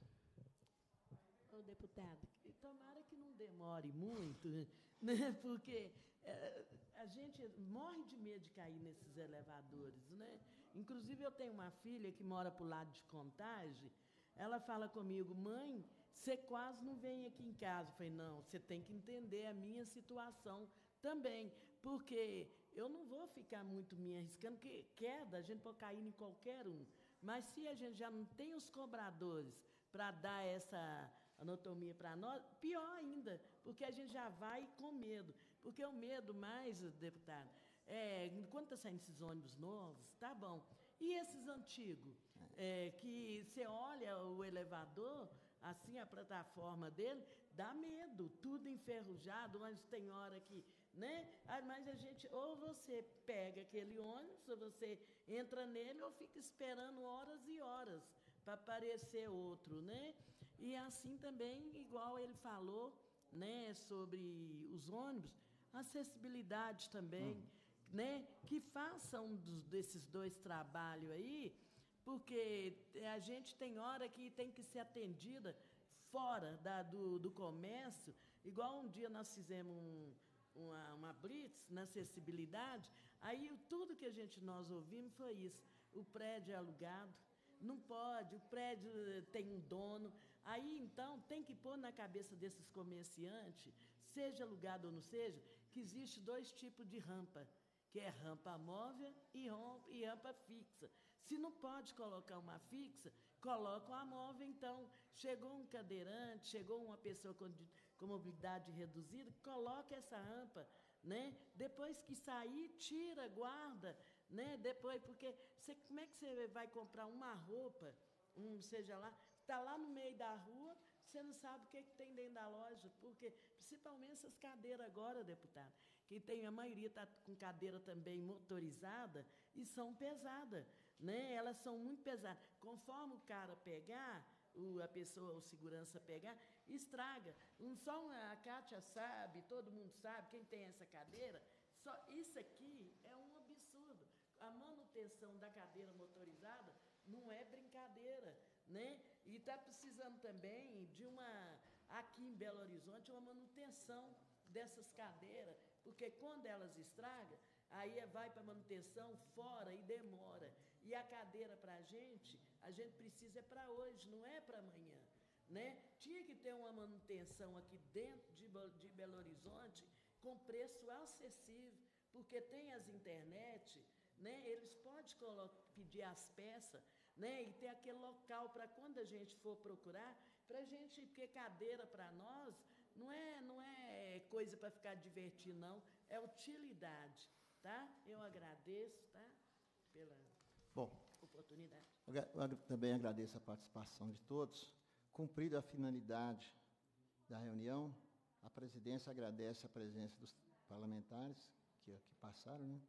Ô, deputado, tomara que não demore muito, né? Porque é, a gente morre de medo de cair nesses elevadores, né? Inclusive, eu tenho uma filha que mora para o lado de Contagem, ela fala comigo, mãe, você quase não vem aqui em casa. Eu falei, não, você tem que entender a minha situação também, porque eu não vou ficar muito me arriscando, porque queda, a gente pode cair em qualquer um. Mas se a gente já não tem os cobradores para dar essa anatomia para nós, pior ainda, porque a gente já vai com medo. Porque o medo mais, deputado, é, quando está saindo esses ônibus novos, tá bom. E esses antigos, é, que você olha o elevador, assim, a plataforma dele, dá medo, tudo enferrujado, mas tem hora que, né? Mas a gente, ou você pega aquele ônibus, ou você entra nele, ou fica esperando horas e horas para aparecer outro, né? E assim também, igual ele falou, né, sobre os ônibus, acessibilidade também, uhum. né? Que façam dos, desses dois trabalhos aí, porque a gente tem hora que tem que ser atendida fora da, do, do comércio, igual um dia nós fizemos um, uma, uma blitz na acessibilidade, aí tudo que a gente nós ouvimos foi isso, o prédio é alugado, não pode, o prédio tem um dono, aí então tem que pôr na cabeça desses comerciantes, seja alugado ou não seja, que existe dois tipos de rampa, que é rampa móvel e rampa, e rampa fixa. Se não pode colocar uma fixa, coloca uma móvel, então, chegou um cadeirante, chegou uma pessoa com, com mobilidade reduzida, coloca essa rampa, né? Depois que sair, tira, guarda, né? Depois, porque você, como é que você vai comprar uma roupa, um, seja lá, está lá no meio da rua, você não sabe o que, que tem dentro da loja, porque, principalmente essas cadeiras agora, deputado, que tem, a maioria está com cadeira também motorizada e são pesadas, né? Elas são muito pesadas. Conforme o cara pegar, o, a pessoa, o segurança pegar, estraga. Um, só a Kátia sabe, todo mundo sabe, quem tem essa cadeira, só isso aqui é um absurdo. A manutenção da cadeira motorizada não é brincadeira, né? E está precisando também de uma, aqui em Belo Horizonte, uma manutenção dessas cadeiras, porque quando elas estragam, aí vai para manutenção fora e demora. E a cadeira para a gente, a gente precisa é para hoje, não é para amanhã, né? Tinha que ter uma manutenção aqui dentro de, de Belo Horizonte com preço acessível, porque tem as internet, né? Eles podem pedir as peças, né? E ter aquele local para quando a gente for procurar, para a gente, porque cadeira para nós não é, não é coisa para ficar divertindo, não, é utilidade, tá? Eu agradeço, tá? Pela Bom, oportunidade. Eu também agradeço a participação de todos. Cumprida a finalidade da reunião, a presidência agradece a presença dos parlamentares que aqui passaram, né?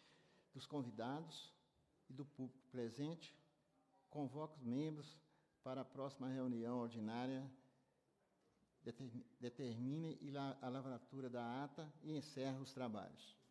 Dos convidados e do público presente. Convoca os membros para a próxima reunião ordinária, determine a lavratura da ata e encerra os trabalhos.